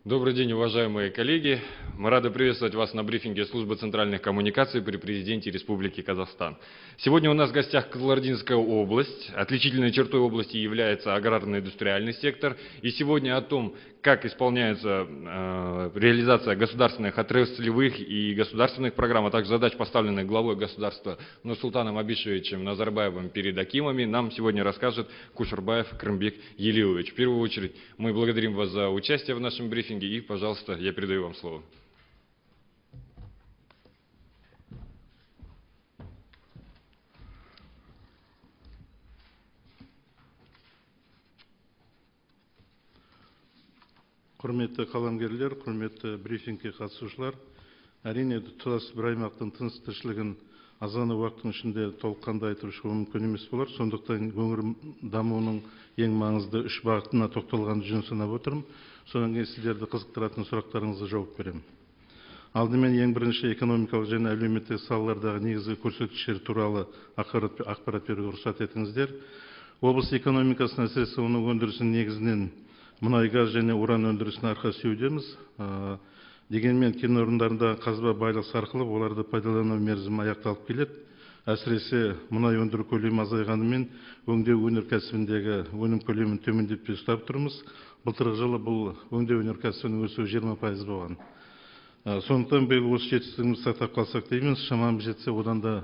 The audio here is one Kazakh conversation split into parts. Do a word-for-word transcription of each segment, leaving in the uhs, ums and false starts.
Добрый день, уважаемые коллеги. Мы рады приветствовать вас на брифинге Службы центральных коммуникаций при президенте Республики Казахстан. Сегодня у нас в гостях Кызылординская область. Отличительной чертой области является аграрно-индустриальный сектор. И сегодня о том, как исполняется э, реализация государственных отраслевых и государственных программ, а также задач, поставленных главой государства Нурсултаном Абишевичем Назарбаевым перед акимами, нам сегодня расскажет Кушурбаев Крымбек Елеович. В первую очередь мы благодарим вас за участие в нашем брифинге. И, пожалуйста, я передаю вам слово. Құрметті қаламгерлер, құрметті брифингке қатысушылар, әрине тұтас бір аймақтың тыныс тіршілігін аз ғана уақыттың ішінде толыққанды айтып шығу мүмкін емес болар. Сондықтан өңір дамуының ең маңызды үш бағытына тоқталғанды жөн санап отырмын. Содан кейін сіздерді қызықтыратын сұрақтарыңызға жауап беремін. Алдымен ең бірінші экономикалық және әлеуметтік салалардағы негізгі көрсеткіштер туралы ақпарат беруге рұқсат етіңіздер. Облыс экономикасына, әсіресе оның өндірісінің негізінен мұнай газ және уран өндірісіне арқа сүйеудеміз. Дегенмен кен орындарында қазба байлық сарқылып, оларды пайдалану мерзімі аяқталып келеді. Әсіресе мұнай өндіру көлемі азайғанымен өңдеу өнеркәсібіндегі өнім көлемін төмендетпей ұстап тұрмыз. Былтырғы жылы бұл өңдеу өнеркәсібінің өсуі жиырма пайыз болған. Сондықтан биыл осы жетістігімізді сақтап қалсақ дейміз, шамамыз жетсе одан да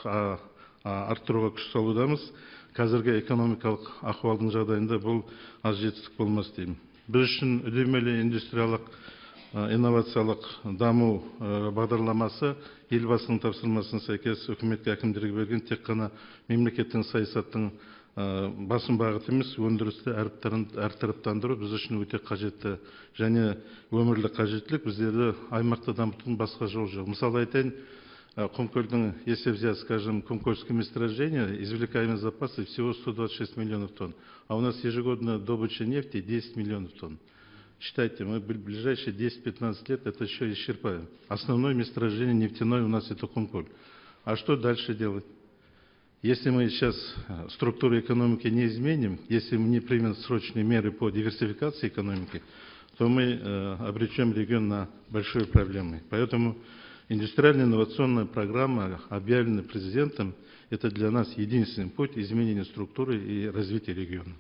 арттыруға күш салудамыз. Қазіргі экономикалық ахуалдың жағдайында бұл аз жетістік болмас деймін. Біз үшін үдемелі индустриялық инновациялық даму бағдарламасы елбасының тапсырмасына сәйкес үкіметке, әкімдерге берген тек қана мемлекеттің саясаттың басым бағыты емес, өндірісті әртараптандыру біз үшін өте қажетті және өмірлік қажеттілік. Біздерді аймақты дамытудың басқа жол жоқ. Мысалы айтайын, Құмкөлдің, если взять, скажем, Кумкольское месторождение, извлекаемые запасы всего сто двадцать шесть миллионов тонн, а у нас ежегодно добыча нефти десять миллионов тонн. Считайте, мы в ближайшие десять-пятнадцать лет это еще исчерпаем. Основное месторождение нефтяное у нас это Кумколь. А что дальше делать? Если мы сейчас структуру экономики не изменим, если мы не примем срочные меры по диверсификации экономики, то мы обречем регион на большие проблемы. Поэтому индустриальная инновационная программа, объявленная президентом, это для нас единственный путь изменения структуры и развития региона.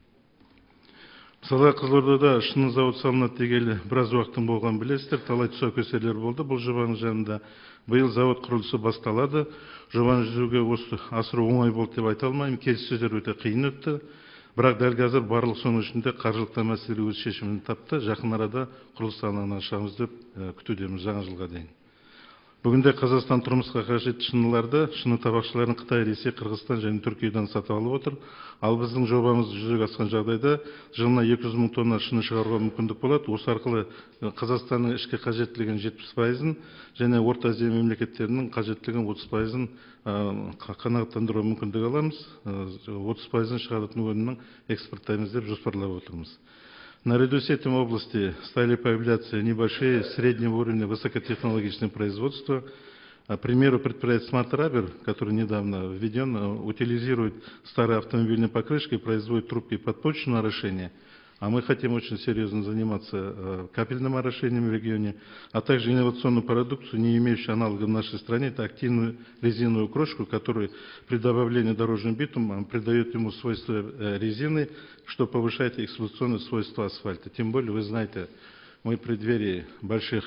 Мысалы, Қызылордада шыны зауыт салынады дегелі біраз уақыттың болған білесіздер, талай тұсаукесерлер болды бұл жобаның жанында. Биыл завод құрылысы басталады. Жобаны жүзеге асыру оңай болды деп айта алмаймын. Келіссөздер өте қиын өтті. Бірақ дәл қазір барлық соның ішінде қаржылық мәселе өз шешімін тапты. Жақын арада құрылыс алаңын ашамыз деп күтудеміз жаңа жылға дейін. Бүгінде Қазақстан тұрмысқа қажетті шыныларды, шыны табақшыларын Қытай, Ресей, Қырғызстан және Түркиядан сатып алып отыр. Ал біздің жобамыз жүзеге асқан жағдайда жылына екі жүз мың тонна шыны шығаруға мүмкіндік болады. Осы арқылы Қазақстанның ішкі қажеттілігін жетпіс пайызын және Орта Азия мемлекеттерінің қажеттілігін отыз пайызын қанағаттандыру мүмкіндік аламыз. отыз пайызын шығаратын өнімнің экспорттаймыз деп жоспарлап отырмыз. Наряду с этим в области стали появляться небольшие, среднего уровня, высокотехнологичные производства. К примеру, предприятие Smart Rubber, который недавно введен, утилизирует старые автомобильные покрышки, производит трубки подпочечного орошения. А мы хотим очень серьезно заниматься капельным орошением в регионе, а также инновационную продукцию, не имеющую аналога в нашей стране. Это активную резиновую крошку, которая при добавлении дорожного битума придает ему свойства резины, что повышает эксплуатационные свойства асфальта. Тем более, вы знаете, мы в преддверии больших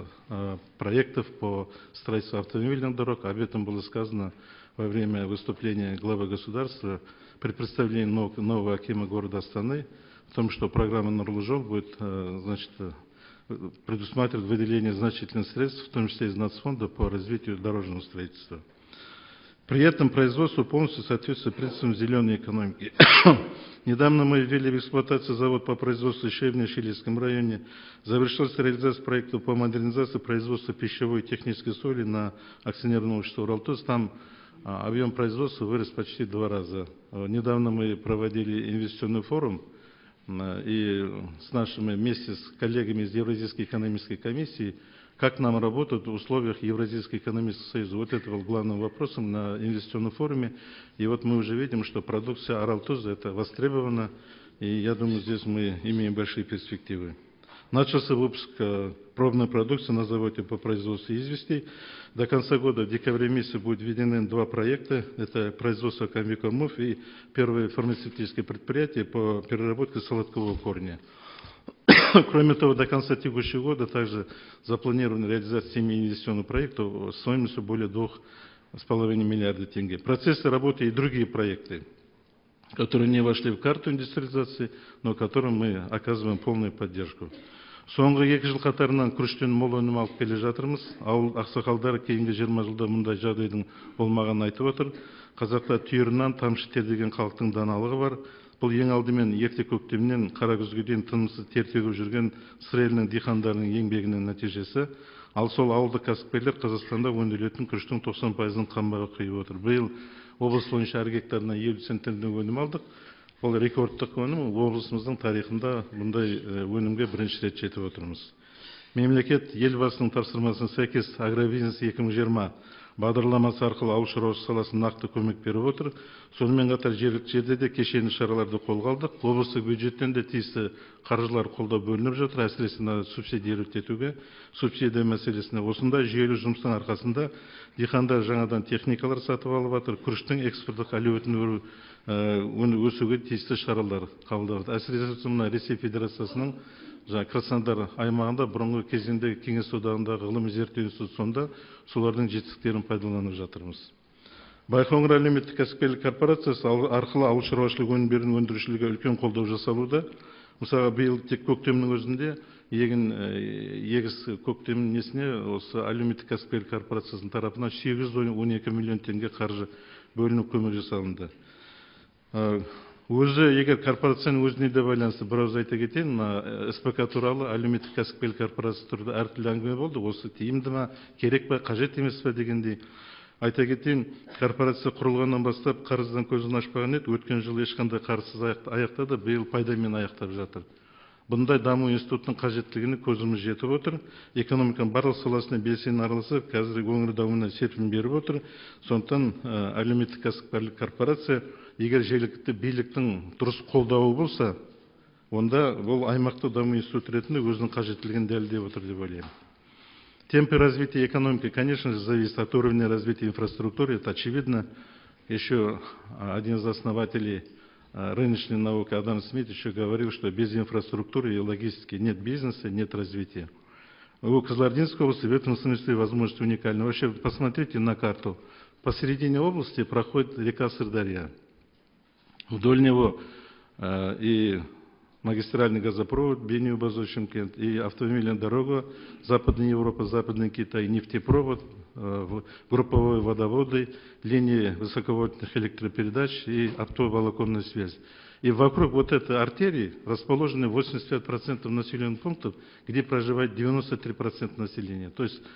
проектов по строительству автомобильных дорог. Об этом было сказано во время выступления главы государства при представлении нового акима города Астаны, в том, что программа «Нурлы жол» будет значит, предусматривать выделение значительных средств, в том числе из нацфонда, по развитию дорожного строительства. При этом производство полностью соответствует принципам зеленой экономики. Недавно мы ввели в эксплуатацию завод по производству щебня в Щелинском районе. Завершилась реализация проекта по модернизации производства пищевой и технической соли на акционерном обществе «Уралтуз». Там объем производства вырос почти в два раза. Недавно мы проводили инвестиционный форум, и с нашими, вместе с коллегами из Евразийской экономической комиссии, как нам работать в условиях Евразийского экономического союза. Вот это был главным вопросом на инвестиционном форуме. И вот мы уже видим, что продукция Уралтуза это востребована, и я думаю, здесь мы имеем большие перспективы. Начался выпуск э, пробной продукции на заводе по производству известей. До конца года, в декабре месяце, будут введены два проекта. Это производство комбикормов и первое фармацевтическое предприятие по переработке солодкового корня. Кроме того, до конца текущего года также запланирована реализация семи инвестиционных проектов стоимостью более двух с половиной миллиарда тенге. В процессе работы и другие проекты, которые не вошли в карту индустриализации, но которым мы оказываем полную поддержку. Соңғы екі жыл қатарынан күріштен мол өнім алып келе жатырмыз. Ауыл ақсақалдары кейінгі жиырма жылда мұндай жағдайдың болмағанын айтып отыр. Қазақта түйірінен тамшы тер деген халықтың даналығы бар. Бұл ең алдымен ерте көктемнен қара күзге дейін тынымсыз тер төгіп жүрген сыр елінің диқандарының еңбегінің нәтижесі. Ал сол ауылдық кәсіпкерлер Қазақстанда өндірілетін күріштің тоқсан пайызын қамбаға құйып отыр. Биыл облыс бойынша әр гектарына елу центнерден өнім алдық. Бұл рекордтық өнім облысымыздың тарихында бұндай өнімге бірінші рет жетіп отырмыз. Мемлекет елбасының тапсырмасына сәйкес агробизнес екі мың жиырма бағдарламасы арқылы ауыл шаруашылығы саласына нақты көмек беріп отыр. Сонымен қатар жергілікті жерде де кешенді шараларды қолға алдық. Облыстық бюджеттен де тиісті қаржылар қолдау бөлініп жатыр, әсіресе субсидиялау етуге, субсидия мәселесіне. Осындай жүйелі жұмыстың арқасында диқандар жаңадан техникалар сатып алып жатыр, күріштің экспорттық әлеуетін өсуге тиісті шаралар қабылдап жатыр. Әсіресе мына Ресей Федерациясының жаңа Краснодар аймағында бұрынғы кезеңде Кеңес одағындағы ғылыми зерттеу институционда солардың жетістіктерін пайдаланып жатырмыз. Байқоңыр әлеуметтік кәсіпкерлік корпорациясы арқылы ауыл шаруашылығы өнімдерінің өндірушілерге үлкен қолдау жасалуда. Мысалы, биыл тек көктемнің өзінде егін егіс көктемнің несіне осы әлеуметтік кәсіпкерлік корпорациясының тарапынан сегіз жүз он екі миллион теңге қаржы бөлініп көмек жасалынды. Өзі, егер корпорацияның өзіне де байланысты бір ауыз айта кетейін, СПК туралы әлеуметтік кәсіпкерлік корпорация туралы әртүрлі әңгіме болды. Осы тиімді ме, керек пе, қажет емес пе дегендей. Айта кетейін, корпорация құрылғаннан бастап қарыздан көзін ашпаған еді, өткен жыл ешқандай қарызсыз аяқтады, биыл пайдамен аяқтап жатыр. Бұндай даму институтының қажеттілігіне көзіміз жетіп отыр. Экономиканың барлық саласына белсене араласып, қазір өңір дамуына серпін беріп отыр. Сондықтан әлеуметтік кәсіпкерлік корпорация егер жергілікті биліктің дұрыс қолдауы болса, онда бұл аймақтық даму институты ретінде өзінің қажеттілігін дәлелдеп отыр деп ойлаймын. Темпы развития экономики, конечно же, зависят от уровня развития инфраструктуры. Это очевидно. Еще один из основателей рыночной науки Адам Смит еще говорил, что без инфраструктуры и логистики нет бизнеса, нет развития. У Кызылординской области в этом смысле возможность уникальна. Вообще, посмотрите на карту. Посередине области проходит река Сырдарья. Вдоль него э, и магистральный газопровод Бейнеу-Базу-Шымкент, и автомобильная дорога Западная Европа, Западный Китай, нефтепровод, э, групповые водоводы, линии высоковольтных электропередач и оптоволоконная связь. И вокруг вот этой артерии расположены восемьдесят пять процентов населенных пунктов, где проживает девяносто три процента населения. То есть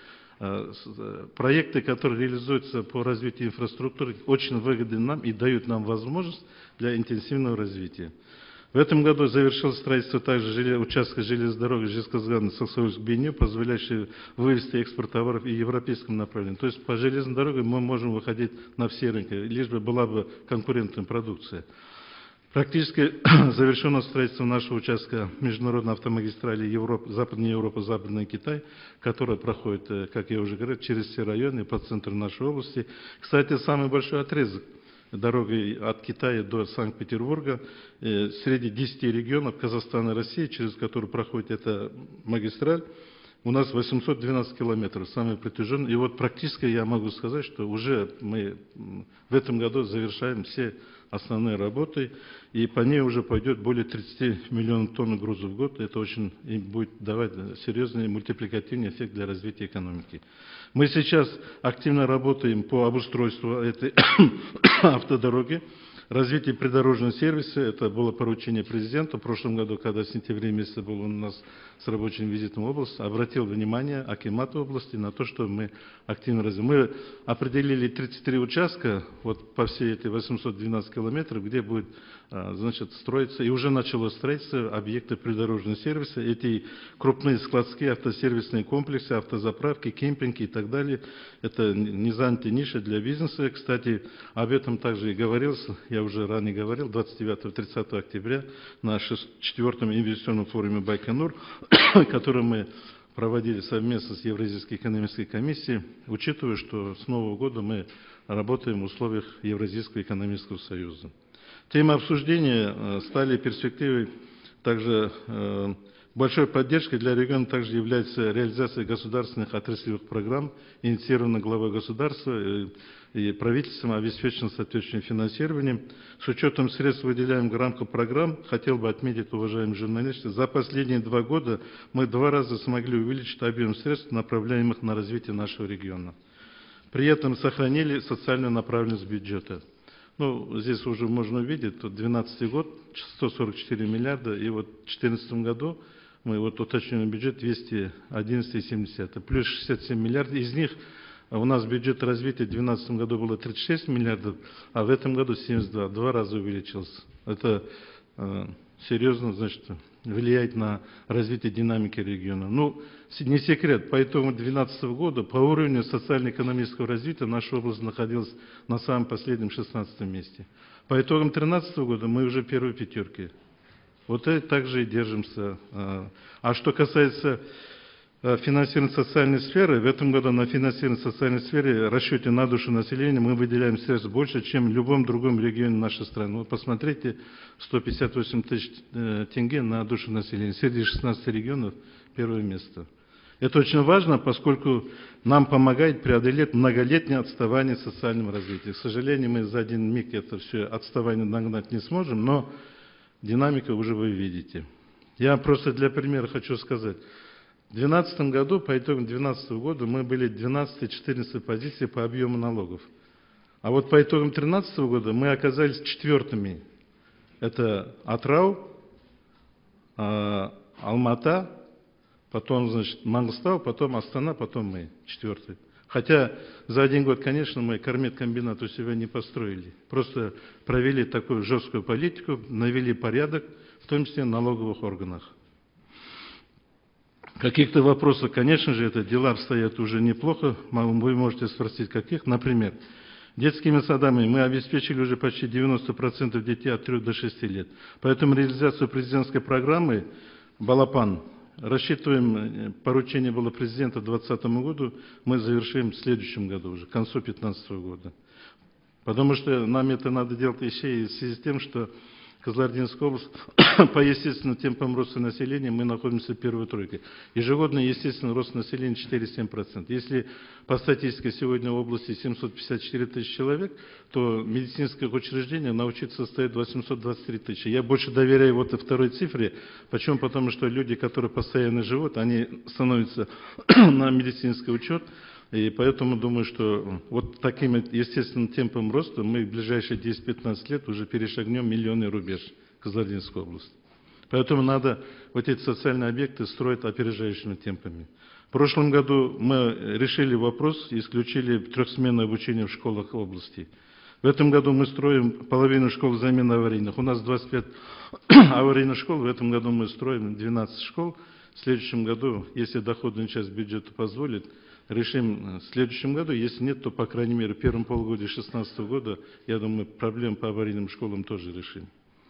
проекты, которые реализуются по развитию инфраструктуры, очень выгодны нам и дают нам возможность для интенсивного развития. В этом году завершилось строительство также участка железной дороги Жезказган-Саксовульск-Бейнеу, позволяющий вывести экспорт товаров и европейском направлении. То есть по железной дороге мы можем выходить на все рынки, лишь бы была бы конкурентная продукция. Практически завершено строительство нашего участка международной автомагистрали Европа, Западная Европа, Западный Китай, которая проходит, как я уже говорил, через все районы по центру нашей области. Кстати, самый большой отрезок дороги от Китая до Санкт-Петербурга среди десяти регионов Казахстана и России, через который проходит эта магистраль, у нас восемьсот двенадцать километров, самый протяженный. И вот практически я могу сказать, что уже мы в этом году завершаем все основные работы, и по ней уже пойдет более тридцати миллионов тонн грузов в год. Это очень будет давать серьезный мультипликативный эффект для развития экономики. Мы сейчас активно работаем по обустройству этой автодороги. Развитие придорожного сервиса, это было поручение президента. В прошлом году, когда в сентябре месяце был у нас с рабочим визитом в область, обратил внимание акимата области на то, что мы активно развиваем. Мы определили тридцать три участка вот по всей этой восемьсот двенадцать километров, где будет значит, строиться, и уже начало строиться объекты придорожного сервиса. Эти крупные складские автосервисные комплексы, автозаправки, кемпинги и так далее. Это не занятые ниши для бизнеса. Кстати, об этом также и говорилось. Я я уже ранее говорил, двадцать девятого — тридцатого октября на четвертом инвестиционном форуме Байконур, который мы проводили совместно с Евразийской экономической комиссией, учитывая, что с Нового года мы работаем в условиях Евразийского экономического союза. Темой обсуждения стали перспективы также большой поддержкой для региона также является реализация государственных отраслевых программ, инициированных главой государства и правительством, обеспеченным соответствующим финансированием. С учетом средств, выделяемых в рамках программ, хотел бы отметить, уважаемые журналисты, за последние два года мы два раза смогли увеличить объем средств, направляемых на развитие нашего региона. При этом сохранили социальную направленность бюджета. Ну, здесь уже можно увидеть, тут двенадцатый год, сто сорок четыре миллиарда, и вот в две тысячи четырнадцатом году мы вот уточненный бюджет двести одиннадцать и семьдесят, плюс шестьдесят семь миллиардов, из них у нас бюджет развития в две тысячи двенадцатом году было тридцать шесть миллиардов, а в этом году семьдесят два, два раза увеличился. Это э, серьезно, значит, влияет на развитие динамики региона. Ну, не секрет, по итогам две тысячи двенадцатого года по уровню социально-экономического развития наша область находилась на самом последнем шестнадцатом месте. По итогам две тысячи тринадцатого года мы уже в первой пятерке. Вот и также и держимся. А что касается финансирования социальной сферы, в этом году на финансирование социальной сферы в расчете на душу населения мы выделяем средств больше, чем в любом другом регионе нашей страны. Вот посмотрите, сто пятьдесят восемь тысяч тенге на душу населения. Среди шестнадцати регионов первое место. Это очень важно, поскольку нам помогает преодолеть многолетнее отставание в социальном развитии. К сожалению, мы за один миг это все отставание нагнать не сможем, но динамика уже вы видите. Я просто для примера хочу сказать. В две тысячи двенадцатом году, по итогам две тысячи двенадцатого года, мы были двенадцатой-четырнадцатой позиции по объему налогов. А вот по итогам две тысячи тринадцатого года мы оказались четвертыми. Это Атырау, Алмата, потом, значит, Мангыстау, потом Астана, потом мы, четвертый. Хотя за один год, конечно, мы кормет-комбинат у себя не построили. Просто провели такую жесткую политику, навели порядок, в том числе в налоговых органах. Каких-то вопросов, конечно же, это дела обстоят уже неплохо. Вы можете спросить, каких. Например, детскими садами мы обеспечили уже почти девяносто процентов детей от трёх до шести лет. Поэтому реализацию президентской программы «Балапан», рассчитываем, поручение было президента к двадцатому году, мы завершим в следующем году уже, к концу две тысячи пятнадцатого года. Потому что нам это надо делать еще и в связи с тем, что Кызылординская область по естественным темпам роста населения мы находимся в первой тройке. Ежегодно естественный рост населения четыре и семь десятых процента. Если по статистике сегодня в области семьсот пятьдесят четыре тысячи человек, то медицинских учреждений научиться состоит восемьсот двадцать три тысячи. Я больше доверяю вот этой второй цифре. Почему? Потому что люди, которые постоянно живут, они становятся на медицинский учет. И поэтому думаю, что вот таким естественным темпом роста мы в ближайшие десять-пятнадцать лет уже перешагнем миллионный рубеж Кызылординской области. Поэтому надо вот эти социальные объекты строить опережающими темпами. В прошлом году мы решили вопрос и исключили трехсменное обучение в школах области. В этом году мы строим половину школ замены аварийных. У нас двадцать пять аварийных школ, в этом году мы строим двенадцать школ. В следующем году, если доходная часть бюджета позволит, решим в следующем году. Если нет, то, по крайней мере, в первом полугодии две тысячи шестнадцатого года, я думаю, проблем по аварийным школам тоже решим.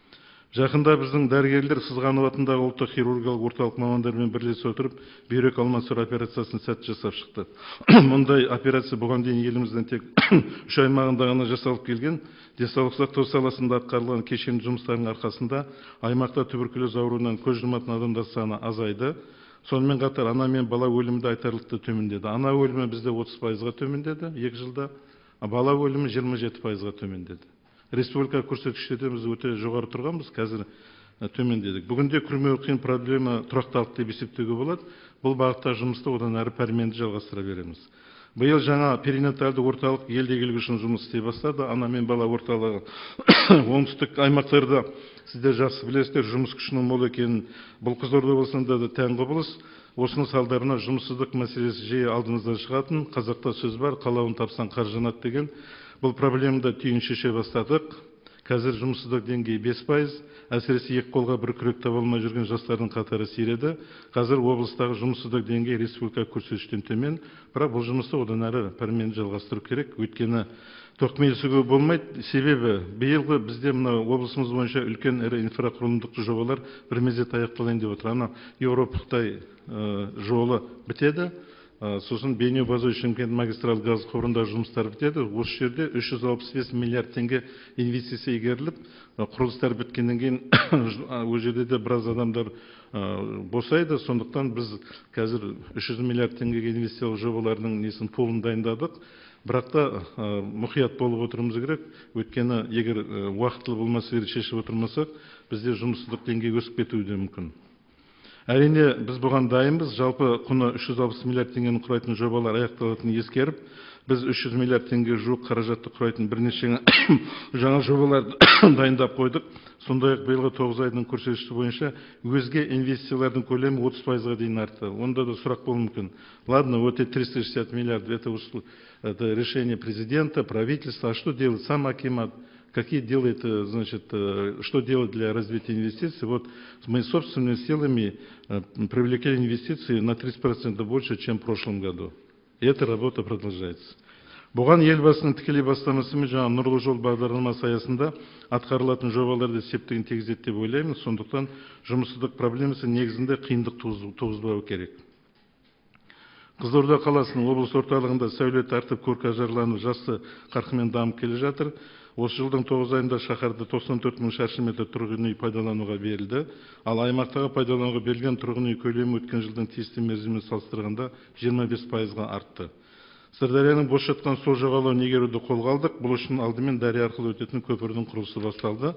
Жақында біздің дәрігерлер Сызғанов атындағы ұлттық хирургиялық орталық мамандарымен бірлесе отырып, бүйрек алмастыру операциясын сәтті жасап шықты. Мұндай операция бұған дейін еліміздің тек үш аймағында ғана жасалып келген. Денсаулық сақтау саласында атқарылған кешенді жұмыстардың арқасында аймақта туберкулез ауруынан көз жұматын адамдар саны азайды. Сонымен қатар ана мен бала өлімі де айтарлықтай төмендеді. Ана өлімі бізде отыз пайызға төмендеді екі жылда, а бала өлімі жиырма жеті пайызға төмендеді. Республика көрсеткіштерде біз өте жоғары тұрғанбыз, қазір төмендедік. Бүгінде күрмеуі қиын проблема тұрақталды деп есептеуге болады. Бұл бағытта жұмысты одан әрі пәрменді жалғастыра береміз. Биыл жаңа перинаталды орталық елде келгені үшін жұмыс істей бастады. Ана мен бала орталығы оңтүстік аймақтарда сіздер жақсы білесіздер, жұмыс күшінің мол екенін. Бұл Қызылорда облысында да тән құбылыс. Осының салдарынан жұмыссыздық мәселесі жиі алдымыздан шығатын. Қазақта сөз бар, қалауын тапсаң қар жанады деген. Бұл проблемада түйін шеше бастадық. Қазір жұмыссыздық деңгейі бес пайыз, әсіресе екі қолға бір күрек таба алмай жүрген жастардың қатары сиреді. Қазір облыстағы жұмыссыздық деңгейі республика көрсеткіштен төмен, бірақ бұл жұмысты одан әрі пәрмен жалғастыру керек. Өйткені тоқмейілсуге болмайды. Себебі биылғы бізде мына облысымыз бойынша үлкен ірі инфрақұрылымдық жобалар бір мезет аяқталайын деп отыр. Ана Еуропа-Қытай жолы бітеді. Сосын Бейнеу Бозой Шымкент магистраль газ құбырындағы жұмыстар бітеді. Осы жерде үш жүз алпыс бес миллиард теңге инвестиция игеріліп, құрылыстар біткеннен кейін ол жерде де біраз адамдар босайды. Сондықтан біз қазір үш жүз миллиард теңгеге инвестициялық жобалардың несін пулын дайындадық. Бірақ та мұқият болып отырмыз керек. Өйткені егер уақытылы бұл мәселені шешіп отырмасақ, бізде жұмыссыздық деңгейі өсіп кетуі де мүмкін. Әрине, біз бұған дайынбыз. Жалпы құны үш жүз алпыс миллиард теңгені құрайтын жобалар аяқталатынын ескеріп, біз үш жүз миллиард теңге жуық қаражатты құрайтын бірнеше жаңа жобаларды дайындап қойдық. Сондай-ақ биылғы тоғыз айдың көрсеткіші бойынша өзге инвестициялардың көлемі отыз пайызға дейін артты. Онда да сұрақ болуы мүмкін. Ладно, вот эти триста шестьдесят миллиардов, это, это решение президента, правительства. А что делает сам акимат? Какие делает, значит, что делать для развития инвестиций? Вот мы собственными силами привлекли инвестиции на тридцать процентов больше, чем в прошлом году. И эта работа продолжается. Бұған елбасының тікелей бастамасымен жаңа нұрлы жол бағдарламасы аясында атқарылатын жобаларды септігін тигізеді деп ойлаймын. Сондықтан жұмыссыздық проблемасы негізінде қиындық туғызбауы керек. Қызылорда қаласының облыс орталығында сәулет артып, көркі ажарланып, жасты қарқынмен дамып келе жатыр. Осы жылдың тоғыз айында шаһарда тоқсан төрт мың шаршы метр тұрғын үй пайдалануға берілді. Ал аймақтағы пайдалануға берілген тұрғын үй көлемі өткен жылдың тиісті мерзімімен салыстырғанда жиырма бес пайызға артты. Сырдарияның бос жатқан сол жағалауын игеруді қолға алдық. Бұл үшін алдымен Дария арқылы өтетін көпірдің құрылысы басталды.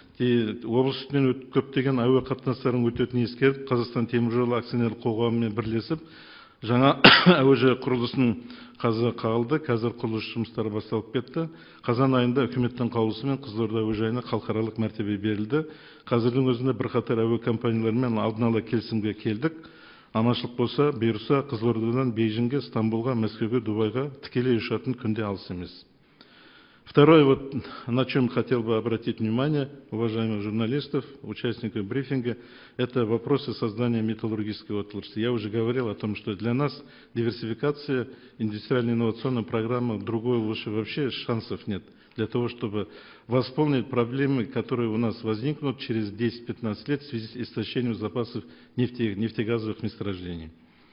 Облыс үстінен көптеген әуе қатынастарын өтетінін ескеріп, Қазақстан темір жолы акционерлік қоғамымен бірлесіп, жаңа әуежай құрылысының қазы қағылды. Қазір құрылыс жұмыстары басталып кетті. Қазан айында үкіметтің қаулысымен Қызылорда әуежайына халықаралық мәртебе берілді. Қазірдің өзінде бірқатар әуе компанияларымен алдын ала келісімге келдік. Аманшылық болса, бұйырса Қызылордадан Бейжіңге, Стамбулға, Мәскеуге, Дубайға тікелей ұшатын күнде алыс емес. Второе, вот на чем хотел бы обратить внимание уважаемых журналистов, участников брифинга, это вопросы создания металлургической отрасли. Я уже говорил о том, что для нас диверсификация, индустриально-инновационная программа, другой лучше вообще шансов нет для того, чтобы восполнить проблемы, которые у нас возникнут через десять-пятнадцать лет в связи с истощением запасов нефте, нефтегазовых месторождений.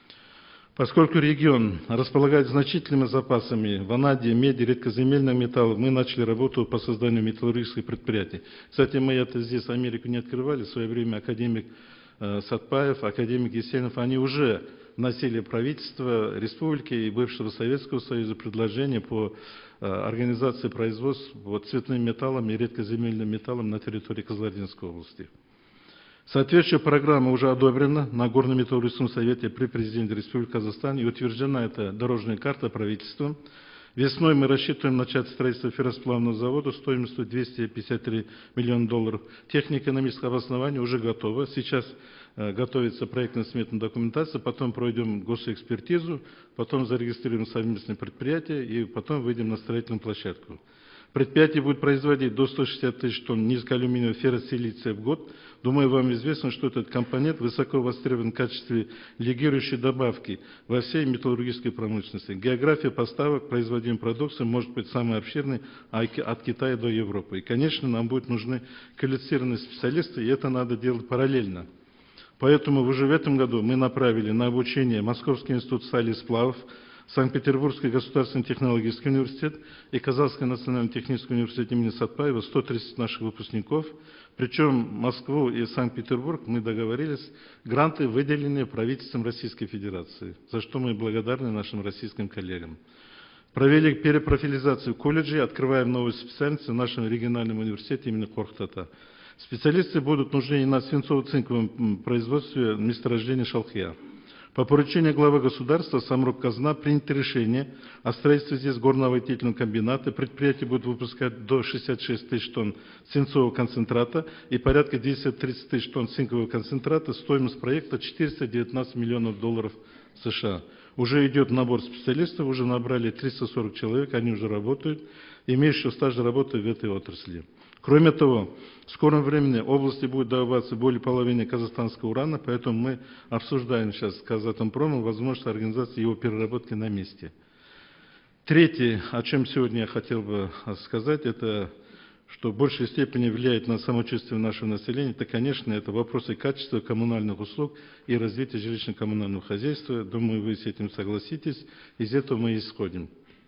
Поскольку регион располагает значительными запасами ванадия, меди, редкоземельных металлов, мы начали работу по созданию металлургических предприятий. Кстати, мы это здесь Америку не открывали. В свое время академик э, Сатпаев, академик Есенов, они уже вносили правительство республики и бывшего Советского Союза предложение по э, организации производства вот, цветным металлом и редкоземельным металлом на территории Кызылординской области. Соответствующая программа уже одобрена на Горно-металлургическом совете при президенте Республики Казахстан и утверждена эта дорожная карта правительством. Весной мы рассчитываем начать строительство ферросплавного завода стоимостью двести пятьдесят три миллиона долларов. Технико-экономическое обоснование уже готово. Сейчас э, готовится проектно-сметная документация, потом пройдем госэкспертизу, потом зарегистрируем совместное предприятие и потом выйдем на строительную площадку. Предприятие будет производить до ста шестидесяти тысяч тонн низкоалюминиевого ферросилиция в год. Думаю, вам известно, что этот компонент высоко востребован в качестве легирующей добавки во всей металлургической промышленности. География поставок производимой продукции может быть самой обширной от Китая до Европы. И, конечно, нам будут нужны квалифицированные специалисты, и это надо делать параллельно. Поэтому уже в этом году мы направили на обучение Московский институт стали и сплавов, Санкт-Петербургский государственный технологический университет и Казахский национальный технический университет имени Сатпаева сто тридцать наших выпускников. Причем Москву и Санкт-Петербург мы договорились, гранты выделены правительством Российской Федерации, за что мы благодарны нашим российским коллегам. Провели перепрофилизацию колледжей, открываем новые специальности в нашем региональном университете имени Корхтата. Специалисты будут нужны и на свинцово-цинковом производстве месторождения Шалхия. По поручению главы государства Самрұқ-Қазына принято решение о строительстве здесь горно-обогатительного комбината. Предприятие будет выпускать до шестидесяти шести тысяч тонн свинцового концентрата и порядка двухсот тысяч тонн цинкового концентрата. Стоимость проекта четыреста девятнадцать миллионов долларов США. Уже идет набор специалистов, уже набрали триста сорок человек, они уже работают, имеющие стаж работы в этой отрасли. Кроме того, в скором времени в области будет добываться более половины казахстанского урана, поэтому мы обсуждаем сейчас с Казатомпромом возможность организации его переработки на месте. Третье, о чем сегодня я хотел бы сказать, это что в большей степени влияет на самочувствие нашего населения, это, конечно, это вопросы качества коммунальных услуг и развития жилищно-коммунального хозяйства. Думаю, вы с этим согласитесь. Из этого мы исходим.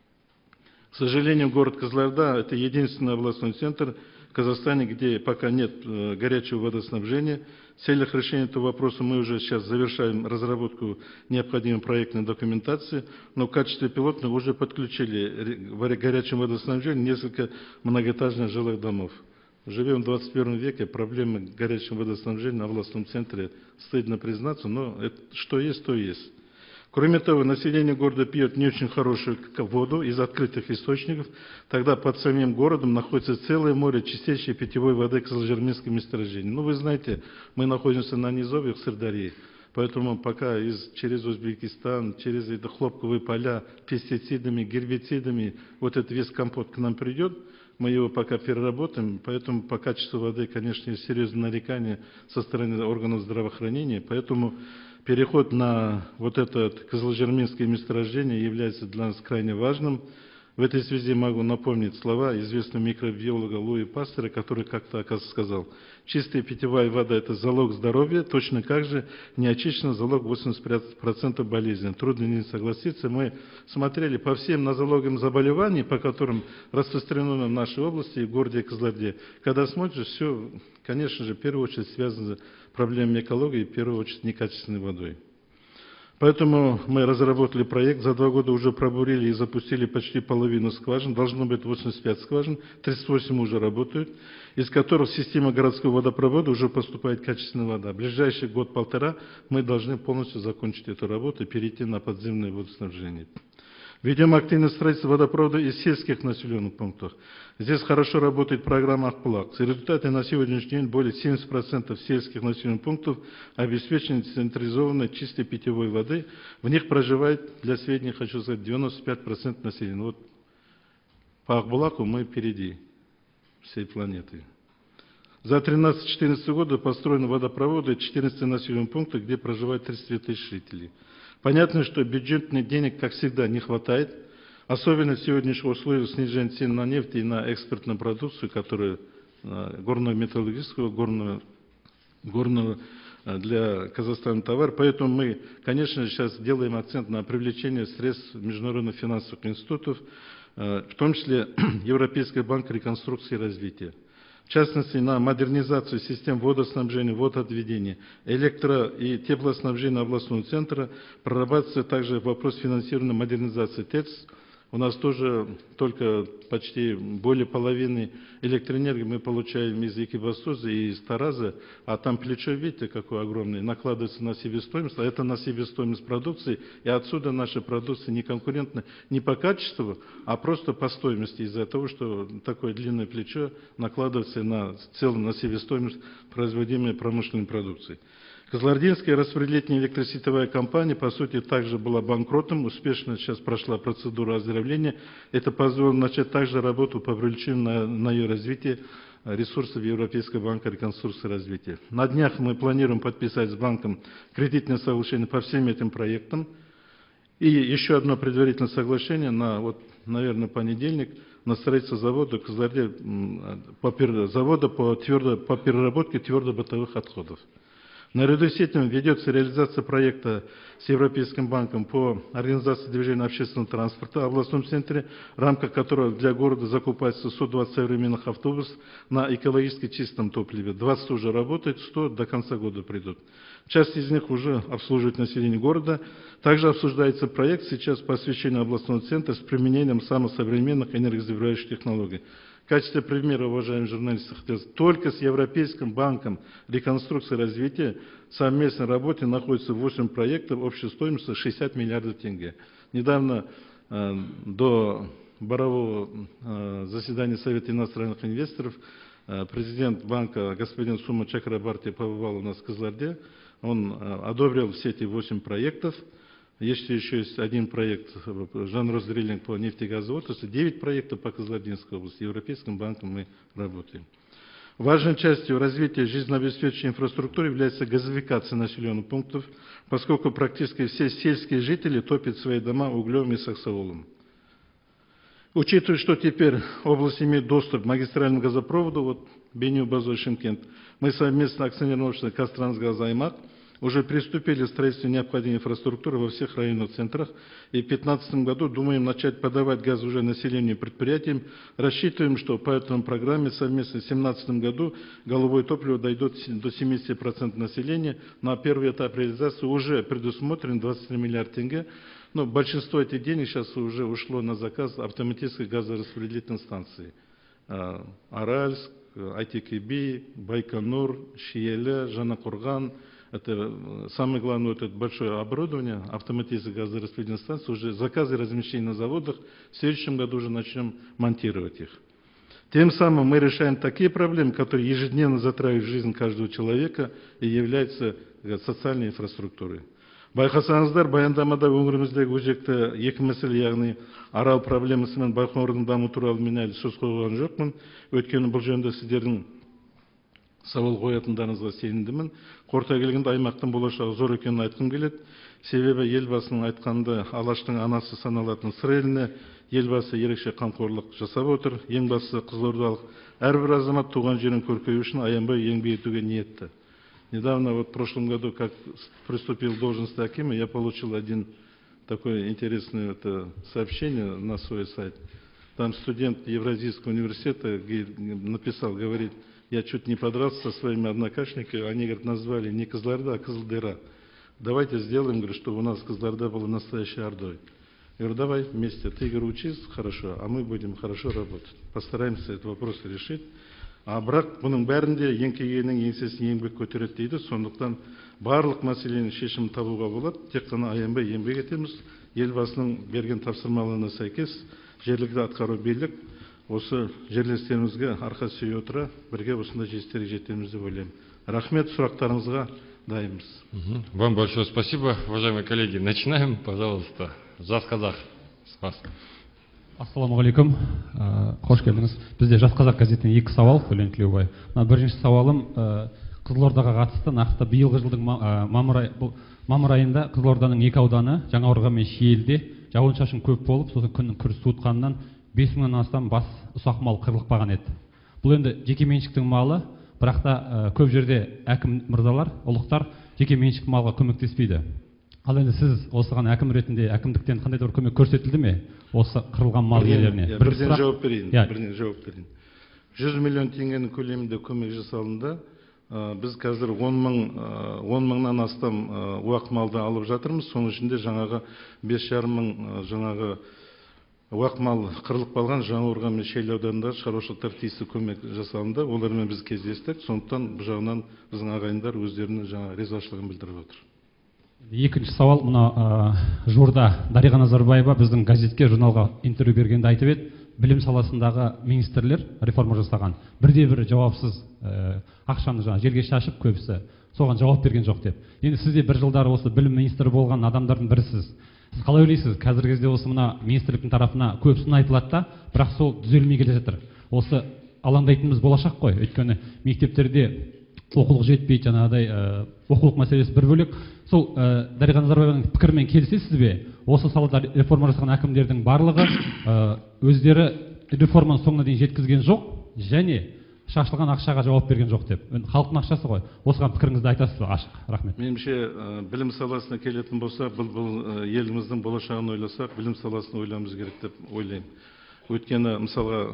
К сожалению, город Кызылорда – это единственный областной центр в Казахстане, где пока нет э, горячего водоснабжения. В целях решения этого вопроса мы уже сейчас завершаем разработку необходимой проектной документации, но в качестве пилотных уже подключили в горячем водоснабжении несколько многоэтажных жилых домов. Живем в двадцать первом веке, проблемы горячего водоснабжения на областном центре, стыдно признаться, но это, что есть, то есть. Кроме того, население города пьет не очень хорошую воду из открытых источников. Тогда под самим городом находится целое море чистейшей питьевой воды Кызылжерменского месторождения. Ну, вы знаете, мы находимся на низовьях Сырдарьи, поэтому пока из, через Узбекистан, через это хлопковые поля, пестицидами, гербицидами, вот этот весь компот к нам придет, мы его пока переработаем, поэтому по качеству воды, конечно, есть серьезные нарекания со стороны органов здравоохранения, поэтому переход на вот это кызылжерменское месторождение является для нас крайне важным. В этой связи могу напомнить слова известного микробиолога Луи Пастера, который как-то, оказывается, сказал: чистая питьевая вода – это залог здоровья, точно как же неочищенный залог восемьдесят процентов болезней. Трудно не согласиться. Мы смотрели по всем нозологам заболеваний, по которым распространено в нашей области и в городе Кызылорде. Когда смотришь, все, конечно же, в первую очередь связано с проблемами экологии, в первую очередь некачественной водой. Поэтому мы разработали проект, за два года уже пробурили и запустили почти половину скважин, должно быть восемьдесят пять скважин, тридцать восемь уже работают, из которых в систему городского водопровода уже поступает качественная вода. В ближайший год-полтора мы должны полностью закончить эту работу и перейти на подземное водоснабжение. Ведем активное строительство водопровода из сельских населенных пунктов. Здесь хорошо работает программа «Акбулак». Результаты на сегодняшний день более семидесяти процентов сельских населенных пунктов обеспечены децентрализованной чистой питьевой воды. В них проживает, для сведения хочу сказать, девяносто пять процентов населения. Вот по Акбулаку мы впереди всей планеты. За тринадцать-четырнадцатый годы построены водопроводы четырнадцати населенных пунктов, где проживает тридцать две тысячи жителей. Понятно, что бюджетных денег, как всегда, не хватает. Особенно в сегодняшних условиях снижения цен на нефть и на экспортную продукцию, которая горного металлургического, горного, горного для Казахстана товар. Поэтому мы, конечно, сейчас делаем акцент на привлечение средств международных финансовых институтов, в том числе Европейский банк реконструкции и развития. В частности, на модернизацию систем водоснабжения, водоотведения, электро- и теплоснабжения областного центра. Прорабатывается также вопрос финансирования модернизации ТЭЦ. У нас тоже только почти более половины электроэнергии мы получаем из Екибастуза и из Тараза, а там плечо, видите, какое огромное, накладывается на себестоимость, а это на себестоимость продукции, и отсюда наша продукция не конкурентна не по качеству, а просто по стоимости, из-за того, что такое длинное плечо накладывается на, в целом на себестоимость производимой промышленной продукции. Кызылординская распределительная электросетевая компания, по сути, также была банкротом, успешно сейчас прошла процедура оздоровления. Это позволило начать также работу по привлечению на, на ее развитие ресурсов Европейского банка реконструкции и развития. На днях мы планируем подписать с банком кредитное соглашение по всем этим проектам. И еще одно предварительное соглашение на, вот, наверное, понедельник на строительство завода в Кызылорде, по, завода по, твердо, по переработке твердобытовых отходов. Наряду с этим ведется реализация проекта с Европейским банком по организации движения общественного транспорта в областном центре, в рамках которого для города закупается сто двадцать современных автобусов на экологически чистом топливе. двадцать уже работает, сто до конца года придут. Часть из них уже обслуживает население города. Также обсуждается проект сейчас по освещению областного центра с применением самых современных энергосберегающих технологий. В качестве примера, уважаемые журналисты, хотел сказать, только с Европейским банком реконструкции и развития в совместной работе находится восемь проектов общей стоимостью шестьдесят миллиардов тенге. Недавно э, до борового э, заседания Совета иностранных инвесторов э, президент банка господин Сума Чакрабарти побывал у нас в Кызылорде. Он э, одобрил все эти восемь проектов. Если еще есть один проект Жанроздриллинг по нефтегазоводству, девять проектов по Кызылординской области, Европейским банком мы работаем. Важной частью развития жизнеобеспечивающей инфраструктуры является газификация населенных пунктов, поскольку практически все сельские жители топят свои дома углем и саксоволом. Учитывая, что теперь область имеет доступ к магистральному газопроводу, вот Беню Базой Шымкент, мы совместно акционерное общество Казтрансгаз Аймак уже приступили к строительству необходимой инфраструктуры во всех районных центрах. И в две тысячи пятнадцатом году думаем начать подавать газ уже населению и предприятиям. Рассчитываем, что по этой программе совместно в две тысячи семнадцатом году голубое топливо дойдет до семидесяти процентов населения. На первый этап реализации уже предусмотрен двадцать три миллиарда тенге. Но большинство этих денег сейчас уже ушло на заказ автоматической газораспределительной станции. Аральск, Айтекеби, Байконур, Шиеле, Жанакурган. Это самое главное, вот это большое оборудование, автоматической газораспределительной станции, уже заказы размещения на заводах, в следующем году уже начнем монтировать их. Тем самым мы решаем такие проблемы, которые ежедневно затрагивают жизнь каждого человека и являются социальной инфраструктурой. Байқасаңыздар, баяндамада өңіріміздегі өзекті екі мәселе, яғни арал проблемасы мен Байқоңырдың даму туралы мен әлі сөз қойған жоқпын. Өйткені бұл жөнінде сіздердің сауал қоятындарыңызға сенімдімін. Қорыта келгенде аймақтың болашағы зор екенін айтқым келеді. Себебі елбасының айтқанды Алаштың анасы саналатын сыр еліне елбасы ерекше қамқорлық жасап отыр. Ең бастысы қызылордалық әрбір азамат туған жерін көркею үшін аянбай еңбек етуге ниетті. Недавно, вот в прошлом году, как приступил к должности акима, я получил один такое интересное это сообщение на свой сайт. Там студент Евразийского университета написал, говорит, я чуть не подрался со своими однокашниками, они, говорит, назвали не Кызылорда, а Кызылдыра. Давайте сделаем, говорит, чтобы у нас Кызылорда была настоящей Ордой. Я говорю, давай вместе, ты, говорю, учись хорошо, а мы будем хорошо работать. Постараемся этот вопрос решить. А бірақ бұның бәрінде еңкейгеннің еңсесін еңбек көтереді дейді. Сондықтан барлық мәселенің шешімін табуға болады. Тек қана аянбай еңбек етеміз. Елбасының берген тапсырмаларына сәйкес жергілікті атқару билік осы жерлестерімізге арқа сүйей отыра бірге осындай жетістіктерге жетеміз деп ойлаймын. Рахмет, сұрақтарыңызға дайынбыз. Вам большое спасибо, уважаемые коллеги. Начинаем, пожалуйста. Жас қазақ. С вас. Ассаламағалейкум, қош келдіңіз. Бізде Жас қазақ газетінің екі сауал, Төлен Тілеубай. Бірінші сауалым Қызылордаға қатысты. Нақты биылғы жылдың мамыр айында Қызылорданың екі ауданы, Жаңаорға мен Шиелде жауын-шашын көп болып, сосын күннің күріш суытқанынан бес мыңнан астам бас ұсақ мал қырылып қалған еді. Бұл енді жеке меншіктің малы, бірақ та көп жерде әкім мырзалар, ұлықтар жеке меншік малға көмектеспейді. Ал енді сіз осыған әкім ретінде әкімдіктен қандай да бір көмек көрсетілді ме осы қырылған мал иелеріне? Бірден жауап берейін. Бірден жауап берейін. жүз миллион теңгенің көлемінде көмек жасалынды. Біз қазір он мыңнан астам уақ малды алып жатырмыз. Соның ішінде жаңағы бес жарым мың жаңағы уақ мал қырылып қалған Жаңаорға мен Шиелі ауданында шаруашылықтар тиісті көмек жасалынды. Олармен біз кездестік. Сондықтан бұл жағынан біздің ағайындар өздерінің жаңа ризашылығын білдіріп отыр. Екінші сауал, мына жуырда Дариға Назарбаева біздің газетке, журналға интервью бергенде айтып еді, білім саласындағы министрлер реформа жасаған. Бірде бір жауапсыз ақшаны жаңа жерге шашып, көбісі соған жауап берген жоқ деп. Енді сізде бір жылдары осы білім министрі болған адамдардың бірісіз. Сіз қалай ойлайсыз, қазіргі кезде осы мына министрліктің тарапына көп сын айтылады да, бірақ сол түзелмей келе жатыр. Осы алаңдайтынымыз болашақ қой. Өйткені мектептерде оқулық жетпейді, жаңағыдай оқулық мәселесі бір бөлек. Сол Дариға Назарбаеваның пікірімен келісесіз бе? Осы салада реформа жасаған әкімдердің барлығы өздері реформаны соңына дейін жеткізген жоқ, және шашылған ақшаға жауап берген жоқ деп. Халықтың ақшасы ғой. Осыған пікіріңізді айтасыз ба? Ашық. Рахмет. Меніңше, білім саласына келетін болса, бұл еліміздің болашағын ойласақ, білім саласын ойлауымыз керек деп ойлаймын. Өйткені, мысалға,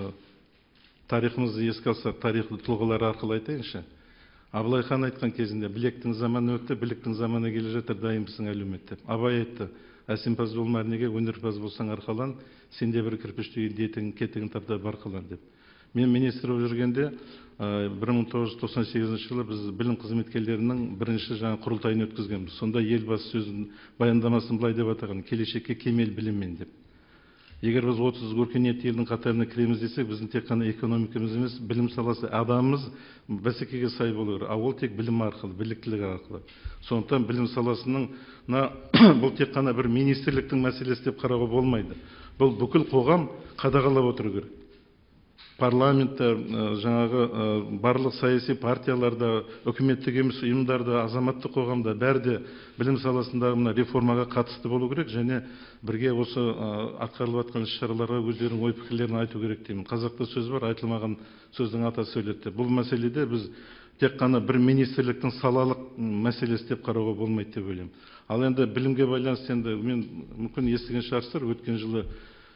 тарихымызды еске алсақ, тарихи тұлғалар арқылы айтайыншы. Абылай хан айтқан кезінде, білектің заманы өтті, біліктің заманы келе жатыр, дайынбысың әлеумет деп. Абай айтты, әсемпаз болма неге, өнерпаз болсаң арқалан, сенде бір кірпішті детің, кетігін тарта барқалан деп. Мен министр болып жүргенде, бір мың тоғыз жүз тоқсан сегізінші жылы біз білім қызметкерлерінің бірінші жаңа құрылтайын өткізгенбіз. Сонда елбасы сөзін баяндамасын былай деп атаған, келешекке кемел біліммен деп. Егер біз отыз өркениетті елдің қатарына кіреміз десек, біздің тек қана экономикамыз емес, білім саласы, адамымыз бәсекеге сай болу керек. А ол тек білім арқылы, біліктілік арқылы. Сондықтан білім саласының бұл тек қана бір министрліктің мәселесі деп қарауға болмайды. Бұл бүкіл қоғам қадағалап отыру керек. парламентте, жаңағы барлық саяси партияларда, үкіметтік емес ұйымдарда, азаматтық қоғамда бәрде білім саласындағы мына реформаға қатысты болу керек, және бірге осы атқарылып жатқан іс-шараларға өздерінің ой пікірлерін айту керек деймін. Қазақта сөз бар, айтылмаған сөздің атасы өледі. Бұл мәселеде біз тек қана бір министрліктің салалық мәселесі деп қарауға болмайды деп ойлаймын. Ал енді білімге байланысты, енді мен мүмкін естіген шығарсыздар, өткен жылы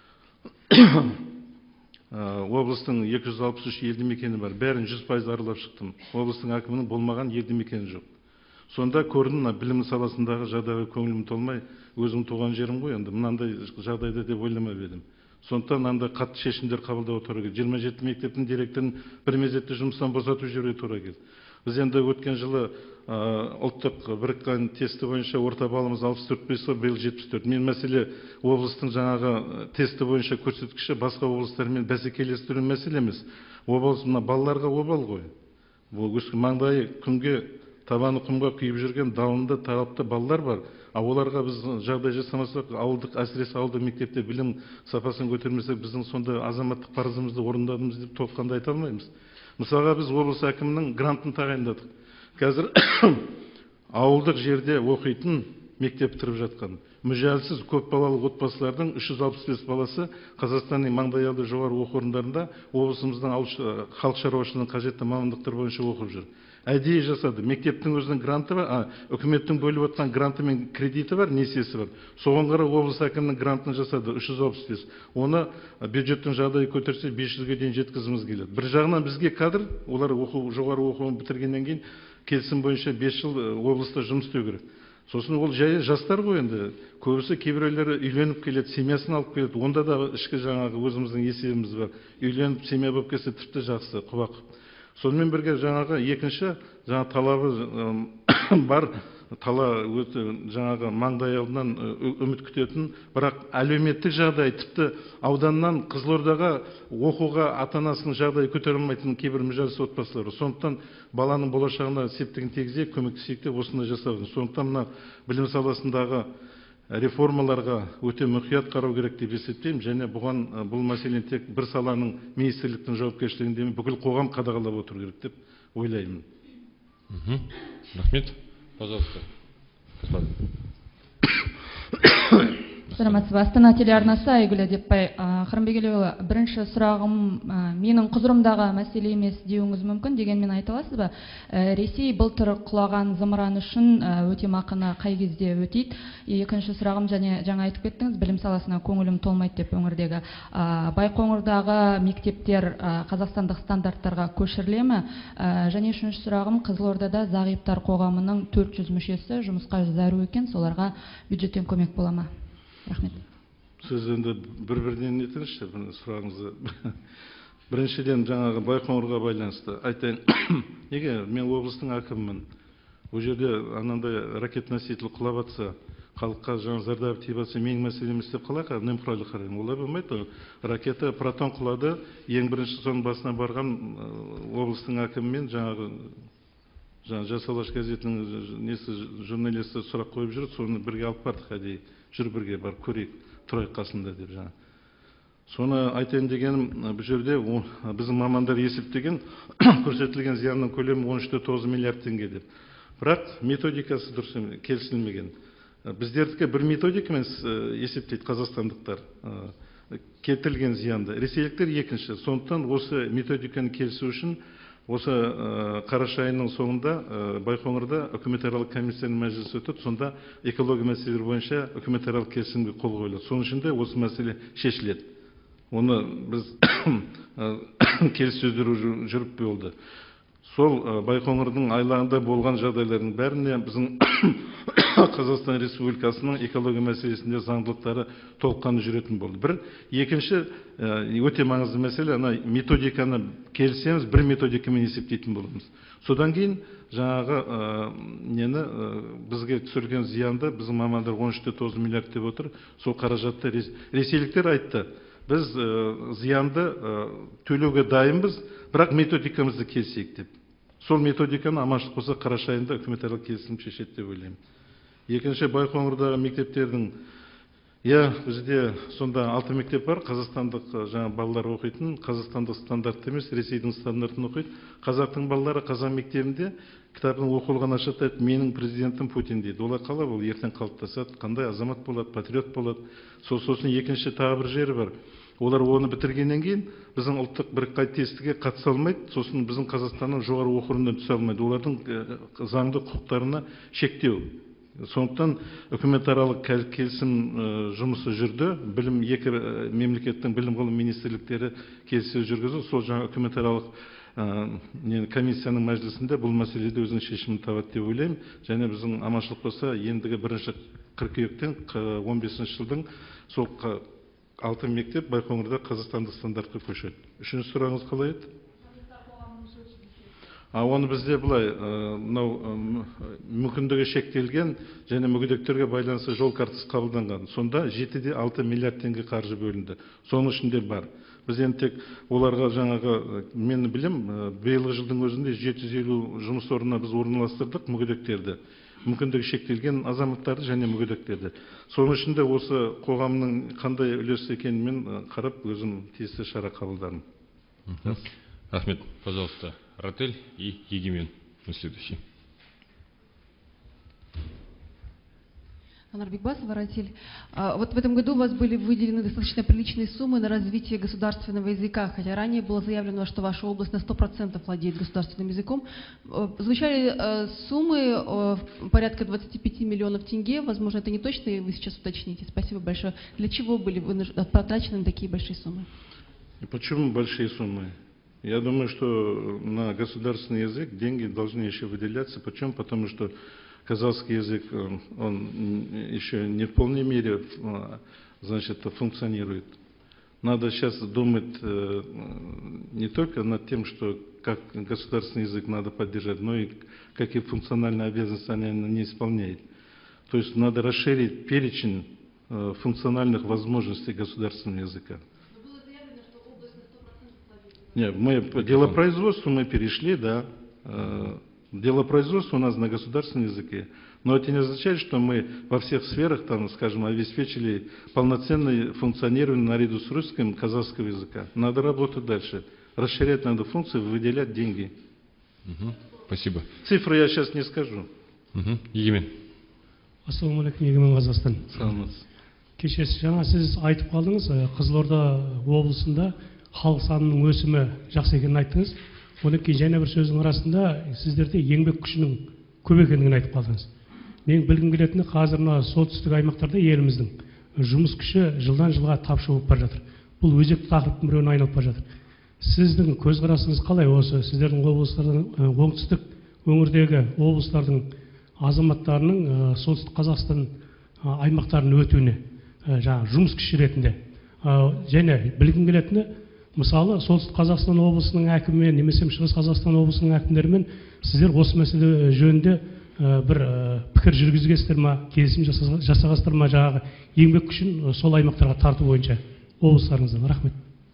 облыстың екі жүз алпыс үш елді мекені бар. Бәрін жүз пайыз аралап шықтым. Облыстың әкімінің болмаған елді мекені жоқ. Сонда көрдім, білім саласындағы жағдайға көңілім толмай, өзім туған жерім ғой, енді мынандай жағдайда деп ойламап едім. Сондықтан мынандай қатты шешімдер қабылдауға тура келді. жиырма жеті мектептің директорын бір мезетте жұмыстан босатып жіберуге тура келді. Біз енді өткен жылы ұлттық біріккен тесті бойынша орта балымыз алпыс төрт пайыз, биыл жетпіс төрт. Мен мәселе облыстың жаңағы тесті бойынша көрсеткіші басқа облыстармен бәсекелестіру мәселе емес. Облыс мына балаларға обал ғой. Бұл маңдайы күнге, табаны құмға күйіп жүрген далынды, талапты балалар бар. А оларға біз жағдай жасамасақ, ауылдық, әсіресе ауылдық мектепте білім сапасын көтермесек, біздің сонда азаматтық парызымызды орындадымыз деп толыққанды айта алмаймыз. Мысалға біз облыс әкімінің грантын тағайындадық. Қазір ауылдық жерде оқитын мектеп бітіріп жатқан мүжәлсіз көпбалалы отбасылардың үш жүз алпыс бес баласы Қазақстанның маңдайалды жоғары оқу орындарында облысымыздың халық шаруашылығының қажетті мамандықтар бойынша оқып жүр. Әдейі жасады. Мектептің өзінің гранты бар, үкіметтің бөліп отқан гранты мен кредиті бар, несиесі бар. Соған қарай облыс әкімінің грантын жасады үш жүз алпыс бес. Оны бюджеттің жағдайы көтерсе бес жүзге дейін жеткізіміз келеді. Бір жағынан бізге кадр, олар оқу, жоғары оқуын бітіргеннен кейін келісім бойынша бес жыл облыста жұмыс істеу керек. Сосын ол жай жастар ғой енді. Көбісі кейбіреулері үйленіп келеді, семьясын алып келеді. Онда да ішкі жаңағы өзіміздің есебіміз бар. Үйленіп семья болып келсе тіпті жақсы, құба құп. Сонымен бірге жаңағы екінші жаңа талабы бар, тала өте жаңағы маңдай алдынан үміт күтетін, бірақ әлеуметтік жағдай тіпті ауданнан Қызылордаға оқуға ата-анасының жағдайы көтере алмайтын кейбір мүжәлсіз отбасылар. Сондықтан баланың болашағына септігін тигізейік, көмектесейік деп осындай жасап. Сондықтан мына білім саласындағы реформаларға өте мұқият қарау керек деп есептеймін, және бұған бұл мәселені тек бір саланың министрліктің жауапкершілігінде емес, бүкіл қоғам қадағалап отыру керек деп ойлаймын. Рахмет. Пожалуйста. Господин. Саламатсыз ба, Астана телеарнасы, Айгүл Әдепбай. Қырымбекұлы, бірінші сұрағым менің құзырымдағы мәселе емес деуіңіз мүмкін, дегенмен айта аласыз ба? Ресей былтыр құлаған зымыран үшін өтемақыны қай кезде өтейді? Екінші сұрағым, және жаңа айтып кеттіңіз, білім саласына көңілім толмайды деп өңірдегі. Байқоңырдағы мектептер қазақстандық стандарттарға көшіріле ме? Және үшінші сұрағым, Қызылордада зағиптар қоғамының төрт жүз мүшесі жұмысқа зәру екен, соларға бюджеттен көмек бола ма? Рахмет. Сіз енді бір-бірден етіңізші сұрағыңызды. Біріншіден жаңағы Байқоңырға байланысты айтайын. Неге мен облыстың әкімімін. Бұл жерде анандай ракет носитель құлап жатса, халыққа жаңа зардап тиіп жатса, менің мәселем емес деп қалай немқұрайлы қараймын. Олай болмайды. Ракета протон құлады. Ең бірінші соның басына барған облыстың әкімімен жаңағы Жас Алаш газетінің несі журналисті сұрақ қойып жүрді, соны бірге алып бардық әдейі. Жүр бірге бар, көрейік, тұрайық қасында деп жаңа. Соны айтайын дегенім, бұл жерде біздің мамандар есептеген көрсетілген зиянның көлемі он үш те тоғыз миллиард теңге деп. Бірақ методикасы дұрыс келісілмеген. Біздердікі бір методикамен есептейді қазақстандықтар келтірілген зиянды. Ресейліктер екінші. Сондықтан осы методиканы келісу үшін осы қараша айының соңында Байқоңырда үкіметаралық комиссияның мәжілісі өтеді. Сонда экология мәселелері бойынша үкіметаралық келісімге қол қойылады. Соның ішінде осы мәселе шешіледі. Оны біз келіссөздер жүріп болды. Сол Байқоңырдың айлағында болған жағдайлардың бәріне біздің Қазақстан Республикасының экология мәселесінде заңдылықтары толыққанды жүретін болды. Бір, екінші өте маңызды мәселе, ана методиканы келісеміз, бір методикамен есептейтін боламыз. Содан кейін жаңағы нені бізге түсірген зиянды біздің мамандар он үш те тоғыз миллиард деп отыр. Сол қаражатты ресейліктер айтты. Біз зиянды төлеуге дайынбыз, бірақ методикамызды келсек деп. Сол методиканы аманшылық болса қараша айында үкіметаралық келісім шешеді деп ойлаймын. Екінші, Байқоңырдағы мектептердің иә, бізде сонда алты мектеп бар, қазақстандық жаңа балалар оқитын, қазақстандық стандартты емес, Ресейдің стандартын оқиды. Қазақтың балалары қазақ мектебінде кітабын оқылған ашады, менің президентім Путин дейді. Олар қалай бұл ертең қалыптасады, қандай азамат болады, патриот болады. Сосын екінші тағы бір жері бар. Олар оны бітіргеннен кейін біздің ұлттық бірыңғай тестіге қатыса алмайды, сосын біздің Қазақстанның жоғары оқу орнына түсе алмайды. Олардың заңды құқықтарына шектеу. Сондықтан үкіметаралық келісім жұмысы жүрді. Білім екі мемлекеттің білім ғылым министрліктері келіссөз жүргізді. Сол жаңа үкіметаралық комиссияның мәжілісінде бұл мәселеде өзінің шешімін табады деп ойлаймын. Және біздің аманшылық болса, ендігі бірінші қыркүйектен он бесінші жылдың сол алты мектеп Байқоңырда қазақстандық стандартқа көшеді. Үшінші сұрағыңыз қалай еді? Оны бізде бұлай, мүмкіндігі шектелген және мүгедектерге байланысты жол картасы қабылданған. Сонда жеті де алты миллиард теңге қаржы бөлінді. Соның ішінде бар. Біз енді тек оларға жаңағы, мен білем, биылғы жылдың өзінде жеті жүз елу жұмыс орнына біз орналастырдық мүгедектерді. Мүмкіндігі шектелген азаматтарды және мүгедектерді. Соның ішінде осы қоғамның қандай үлес екенін мен қарап, өзім тиісті шара қабылдадым. Рахмет, пожалуйста, Ратель и Егемен. Следующий. Анар Бекбасова, Ратель. Вот в этом году у вас были выделены достаточно приличные суммы на развитие государственного языка, хотя ранее было заявлено, что ваша область на сто процентов владеет государственным языком. Звучали суммы порядка двадцати пяти миллионов тенге. Возможно, это не точно, и вы сейчас уточните. Спасибо большое. Для чего были потрачены такие большие суммы? И почему большие суммы? Я думаю, что на государственный язык деньги должны еще выделяться. Почему? Потому что казахский язык, он еще не в полной мере, значит, функционирует. Надо сейчас думать не только над тем, что как государственный язык надо поддержать, но и какие функциональные обязанности они не исполняют. То есть надо расширить перечень функциональных возможностей государственного языка. Нет, мы делопроизводство мы перешли, да. Делопроизводство у нас на государственном языке. Но это не означает, что мы во всех сферах, там, скажем, обеспечили полноценное функционирование наряду с русским казахского языка. Надо работать дальше. Расширять надо функции, выделять деньги. Угу. Спасибо. Цифры я сейчас не скажу. Угу. Егемен. Ассаламу алейкум, Егемен Қазақстан. Саламатсыз. Кеше жаңа сіз айтып қалдыңыз, Қызылорда облысында халық санының өсімі жақсы екенін айттыңыз. Одан кейін және бір сөздің арасында сіздерде еңбек күшінің көп екендігін айтып қалдыңыз. Мен білгім келетіні, қазір мына солтүстік аймақтарда еліміздің жұмыс күші жылдан жылға тапшы болып бара жатыр. Бұл өзекті тақырыптың біреуіне айналып бара жатыр. Сіздің көзқарасыңыз қалай осы сіздердің облыстардың, оңтүстік өңірдегі облыстардың азаматтарының солтүстік Қазақстан аймақтарын өтуіне, жаңа жұмыс күші ретінде? Және білгім келетіні, мысалы, солтүстік Қазақстан облысының әкімімен, немесе шығыс Қазақстан облысының әкімдерімен сіздер осы мәселе жөнінде бір пікір жүргізгенсіздер ма, келісім жасағансыздар ма, жаңағы еңбек күшін сол аймақтарға тарту бойынша облыстарыңыздан? Рахмет.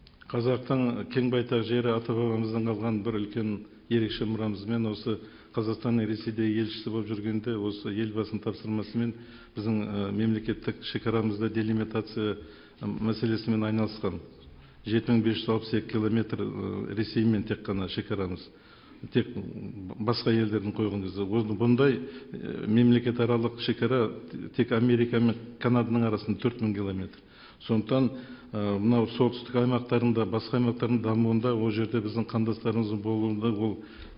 Қазақтың кең байтақ жері ата-бабамыздан қалған бір үлкен ерекше мұрамызбен осы Қазақстанның Ресейдегі елшісі болып жүргенде осы елбасының тапсырмасымен біздің мемлекеттік шекарамызда делимитация мәселесімен айналысқан. жеті мың бес жүз алпыс екі километр Ресеймен тек қана шекарамыз. Тек басқа елдердің қойған кезде. Бұндай мемлекет аралық шекара тек Америка мен Канаданың арасында төрт мың километр. Сондықтан мынау солтүстік аймақтарында, басқа аймақтардың дамуында ол жерде біздің қандастарымыздың болуында ол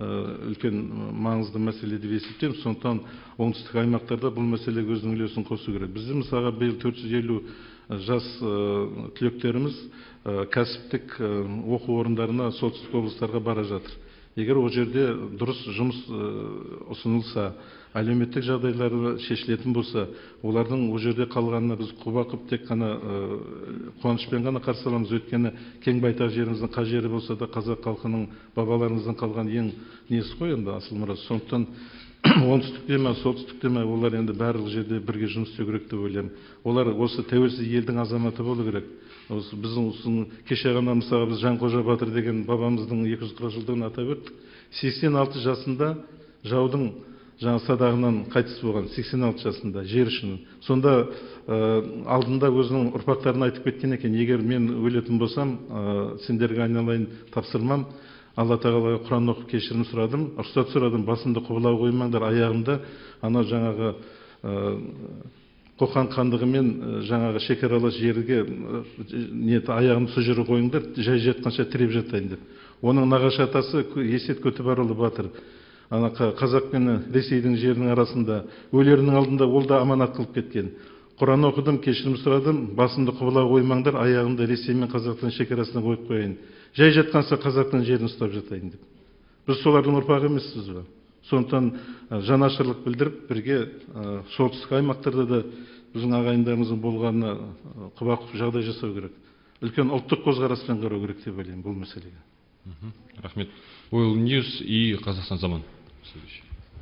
үлкен маңызды мәселе деп есептеймін. Сондықтан оңтүстік аймақтарда бұл мәселеге өзінің үлесін қосу керек. Бізде мысалға биыл төрт жүз елу жас түлектеріміз кәсіптік оқу орындарына солтүстік облыстарға бара жатыр. Егер ол жерде дұрыс жұмыс ұсынылса, әлеуметтік жағдайлары шешілетін болса, олардың ол жерде қалғанына біз құба қып тек қана қуанышпен ғана қарсы аламыз. Өйткені кең байтақ жеріміздің қай жері болса да қазақ халқының бабаларымыздан қалған ең несі ғой енді асыл мұра. Сондықтан оңтүстікте ме, солтүстікте ме, олар енді барлық жерде бірге жұмыс істеу керек деп ойлаймын. Олар осы тәуелсіз елдің азаматы болу керек. Осы біздің кеше ғана мысалы біз Жанқожа Батыр деген бабамыздың екі жүз қырық жылдығын атап өттік. сексен алты жасында жаудың жаңа садағынан қайтыс болған сексен алты жасында жер үшін. Сонда алдында өзінің ұрпақтарына айтып кеткен екен, егер мен өлетін болсам, сендерге айналайын тапсырмам, Алла тағалаға Құран оқып кешірім сұрадым, рұқсат сұрадым, басымды құбылау қоймаңдар, аяғымда ана жаңағы қоқан хандығымен жаңағы шекаралас жерге нет аяғымды сол жерге қойыңдар, жай жатқанша тіреп жатайын деп. Оның нағашы атасы Есет Көтібарұлы батыр, ана қазақ пен Ресейдің жерінің арасында өлерінің алдында ол да аманат қылып кеткен. Құран оқыдым, кешірім сұрадым, басымды құбылау қоймаңдар, аяғымды Ресей мен Қазақстан шекарасына қойып қояйын. Жай жатқанша Қазақтың жерін ұстап жатайын деп. Біз солардың ұрпағы емеспіз бе? Сондықтан жанашырлық білдіріп, бірге солтүстік аймақтарда да біздің ағайындарымыздың болғанына құба құп жағдай жасау керек. Үлкен ұлттық көзқараспен қарау керек деп ойлаймын бұл мәселеге. Рахмет. Oil News и Казахстан Заман. Следующий.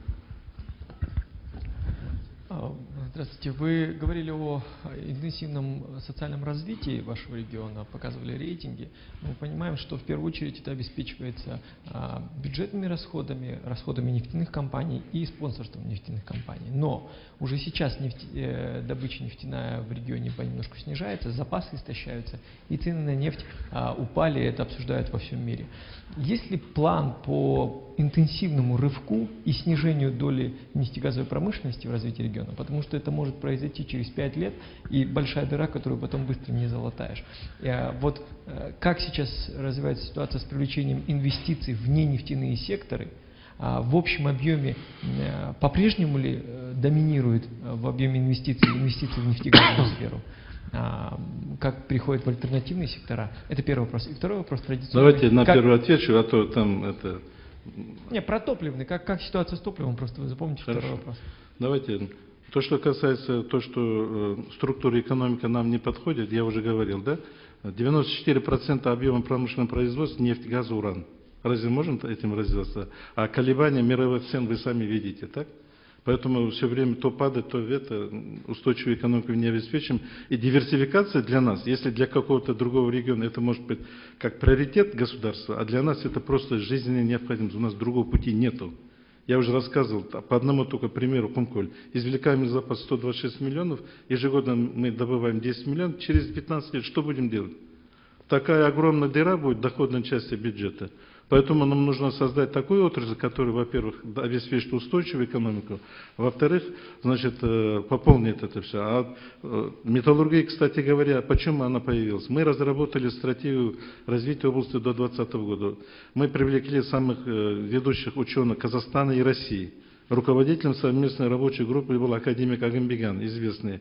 Здравствуйте. Вы говорили о интенсивном социальном развитии вашего региона, показывали рейтинги. Мы понимаем, что в первую очередь это обеспечивается бюджетными расходами, расходами нефтяных компаний и спонсорством нефтяных компаний. Но уже сейчас нефть, добыча нефтяная в регионе понемножку снижается, запасы истощаются, и цены на нефть упали, это обсуждают во всем мире. Есть ли план по интенсивному рывку и снижению доли нефтегазовой промышленности в развитии региона? Потому что это может произойти через пять лет, и большая дыра, которую потом быстро не залатаешь. Вот как сейчас развивается ситуация с привлечением инвестиций в ненефтяные секторы? В общем объеме по-прежнему ли доминирует в объеме инвестиций инвестиции в нефтегазовую сферу? Как приходят в альтернативные сектора? Это первый вопрос. И второй вопрос традиционный. Давайте на как... первый отвечу, а то там это... Не, про топливный. Как, как ситуация с топливом? Просто вы запомните. Хорошо. Второй вопрос. Давайте. То, что касается то, что э, структура экономики нам не подходит, я уже говорил, да? девяносто четыре процента объема промышленного производства нефть, газ, уран. Разве можем этим развиваться? А колебания мировых цен вы сами видите, так? Поэтому все время то падает, то это, устойчивую экономику не обеспечим. И диверсификация для нас, если для какого-то другого региона это может быть как приоритет государства, а для нас это просто жизненная необходимость. У нас другого пути нету. Я уже рассказывал, по одному только примеру, Кумколь. Извлекаемый запас сто двадцать шесть миллионов, ежегодно мы добываем десять миллионов, через пятнадцать лет что будем делать? Такая огромная дыра будет в доходной части бюджета. Поэтому нам нужно создать такую отрасль, которая, во-первых, обеспечит устойчивую экономику, во-вторых, значит, пополнит это все. А металлургия, кстати говоря, почему она появилась? Мы разработали стратегию развития области до двадцатого года. Мы привлекли самых ведущих ученых Казахстана и России. Руководителем совместной рабочей группы был академик Агамбеган, известный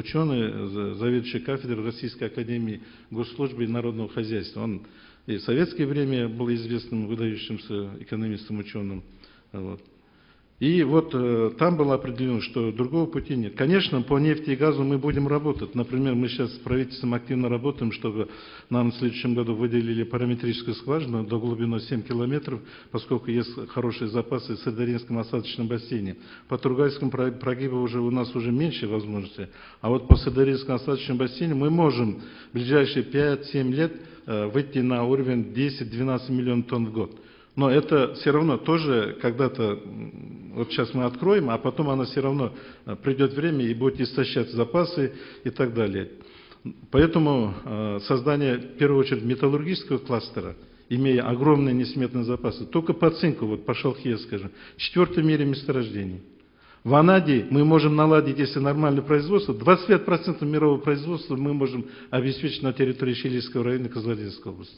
ученый, заведующий кафедрой Российской академии госслужбы и народного хозяйства. Он и в советское время был известным, выдающимся экономистом, ученым. Вот. И вот э, там было определено, что другого пути нет. Конечно, по нефти и газу мы будем работать. Например, мы сейчас с правительством активно работаем, чтобы нам в следующем году выделили параметрическую скважину до глубины семь километров, поскольку есть хорошие запасы в Сырдарьинском осадочном бассейне. По Тургайскому прогибу уже у нас уже меньше возможностей. А вот по Сырдарьинскому осадочному бассейну мы можем в ближайшие пять-семь лет э, выйти на уровень десять-двенадцать миллионов тонн в год. Но это все равно тоже когда-то, вот сейчас мы откроем, а потом она все равно придет время и будет истощать запасы и так далее. Поэтому э, создание, в первую очередь, металлургического кластера, имея огромные несметные запасы, только по цинку, вот по шелхе, скажем, четвертое в мире месторождений. В Анаде мы можем наладить, если нормальное производство, двадцать пять процентов мирового производства мы можем обеспечить на территории Чилийского района Кызылординской области.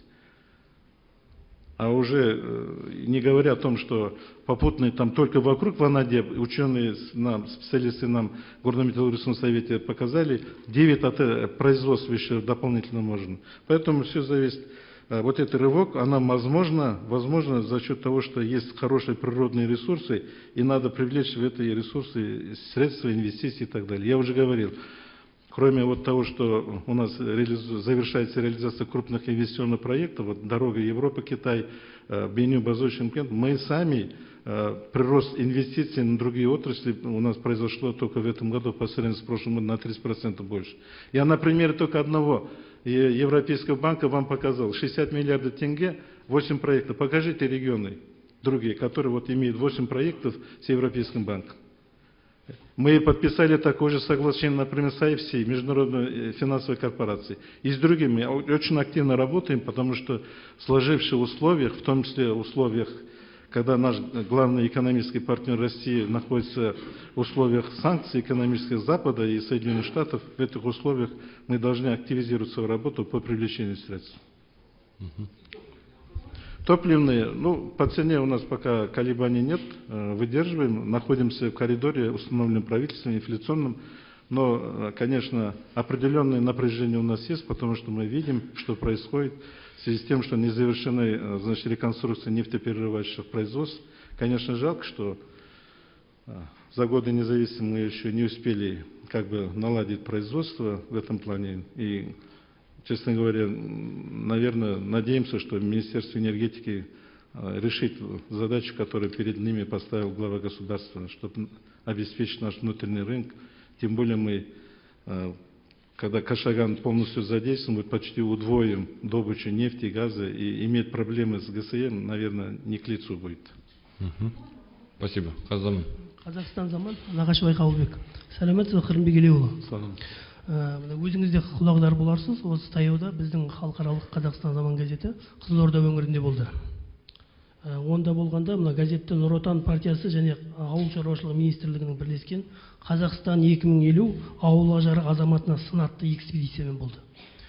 А уже не говоря о том, что попутные там только вокруг в Анаде, ученые, нам, специалисты нам в Горно-металлургическом совете показали, девять от производства еще дополнительно можно. Поэтому все зависит. Вот этот рывок, она возможно, возможно за счет того, что есть хорошие природные ресурсы, и надо привлечь в эти ресурсы средства, инвестиции и так далее. Я уже говорил. Кроме вот того, что у нас реализу... завершается реализация крупных инвестиционных проектов, вот дорога Европа-Китай, Беню-Базой-Шымкент, мы сами прирост инвестиций на другие отрасли у нас произошло только в этом году по сравнению с прошлым годом на тридцать процентов больше. Я на примере только одного Европейского банка вам показал. шестьдесят миллиардов тенге, восемь проектов. Покажите регионы. другие, которые вот имеют восемь проектов с Европейским банком. Мы подписали такое же соглашение, например, с ай эф си, Международной финансовой корпорацией. И с другими очень активно работаем, потому что в сложившихся условиях, в том числе в условиях, когда наш главный экономический партнер России находится в условиях санкций экономических Запада и Соединенных Штатов, в этих условиях мы должны активизировать свою работу по привлечению средств. Топливные, ну, по цене у нас пока колебаний нет, выдерживаем, находимся в коридоре, установленном правительством, инфляционном, но, конечно, определенное напряжение у нас есть, потому что мы видим, что происходит в связи с тем, что не завершены, значит, реконструкция нефтеперерабатывающих производств. Конечно, жалко, что за годы независимости мы еще не успели как бы наладить производство в этом плане. И, честно говоря, наверное, надеемся, что Министерство энергетики решит задачу, которую перед ними поставил глава государства, чтобы обеспечить наш внутренний рынок. Тем более мы, когда Кашаган полностью задействован, мы почти удвоим добычу нефти и газа, и иметь проблемы с гэ эс эм, наверное, не к лицу будет. Угу. Спасибо. Казам. Қазақстан заман, Нағашыбай Қабылбек. Сәлеметсіз, Қырымбек Елеуұлы. Өзіңізде құлағдар боларсыз, осы таяуда біздің халықаралық Қазақстан заман газеті Қызылорда өңірінде болды. Онда болғанда мына газетте Нұр Отан партиясы және ауыл шаруашылығы министрлігінің бірлескен Қазақстан екі мың елу ауылға жарық азаматына сын атты экспедициямен болды.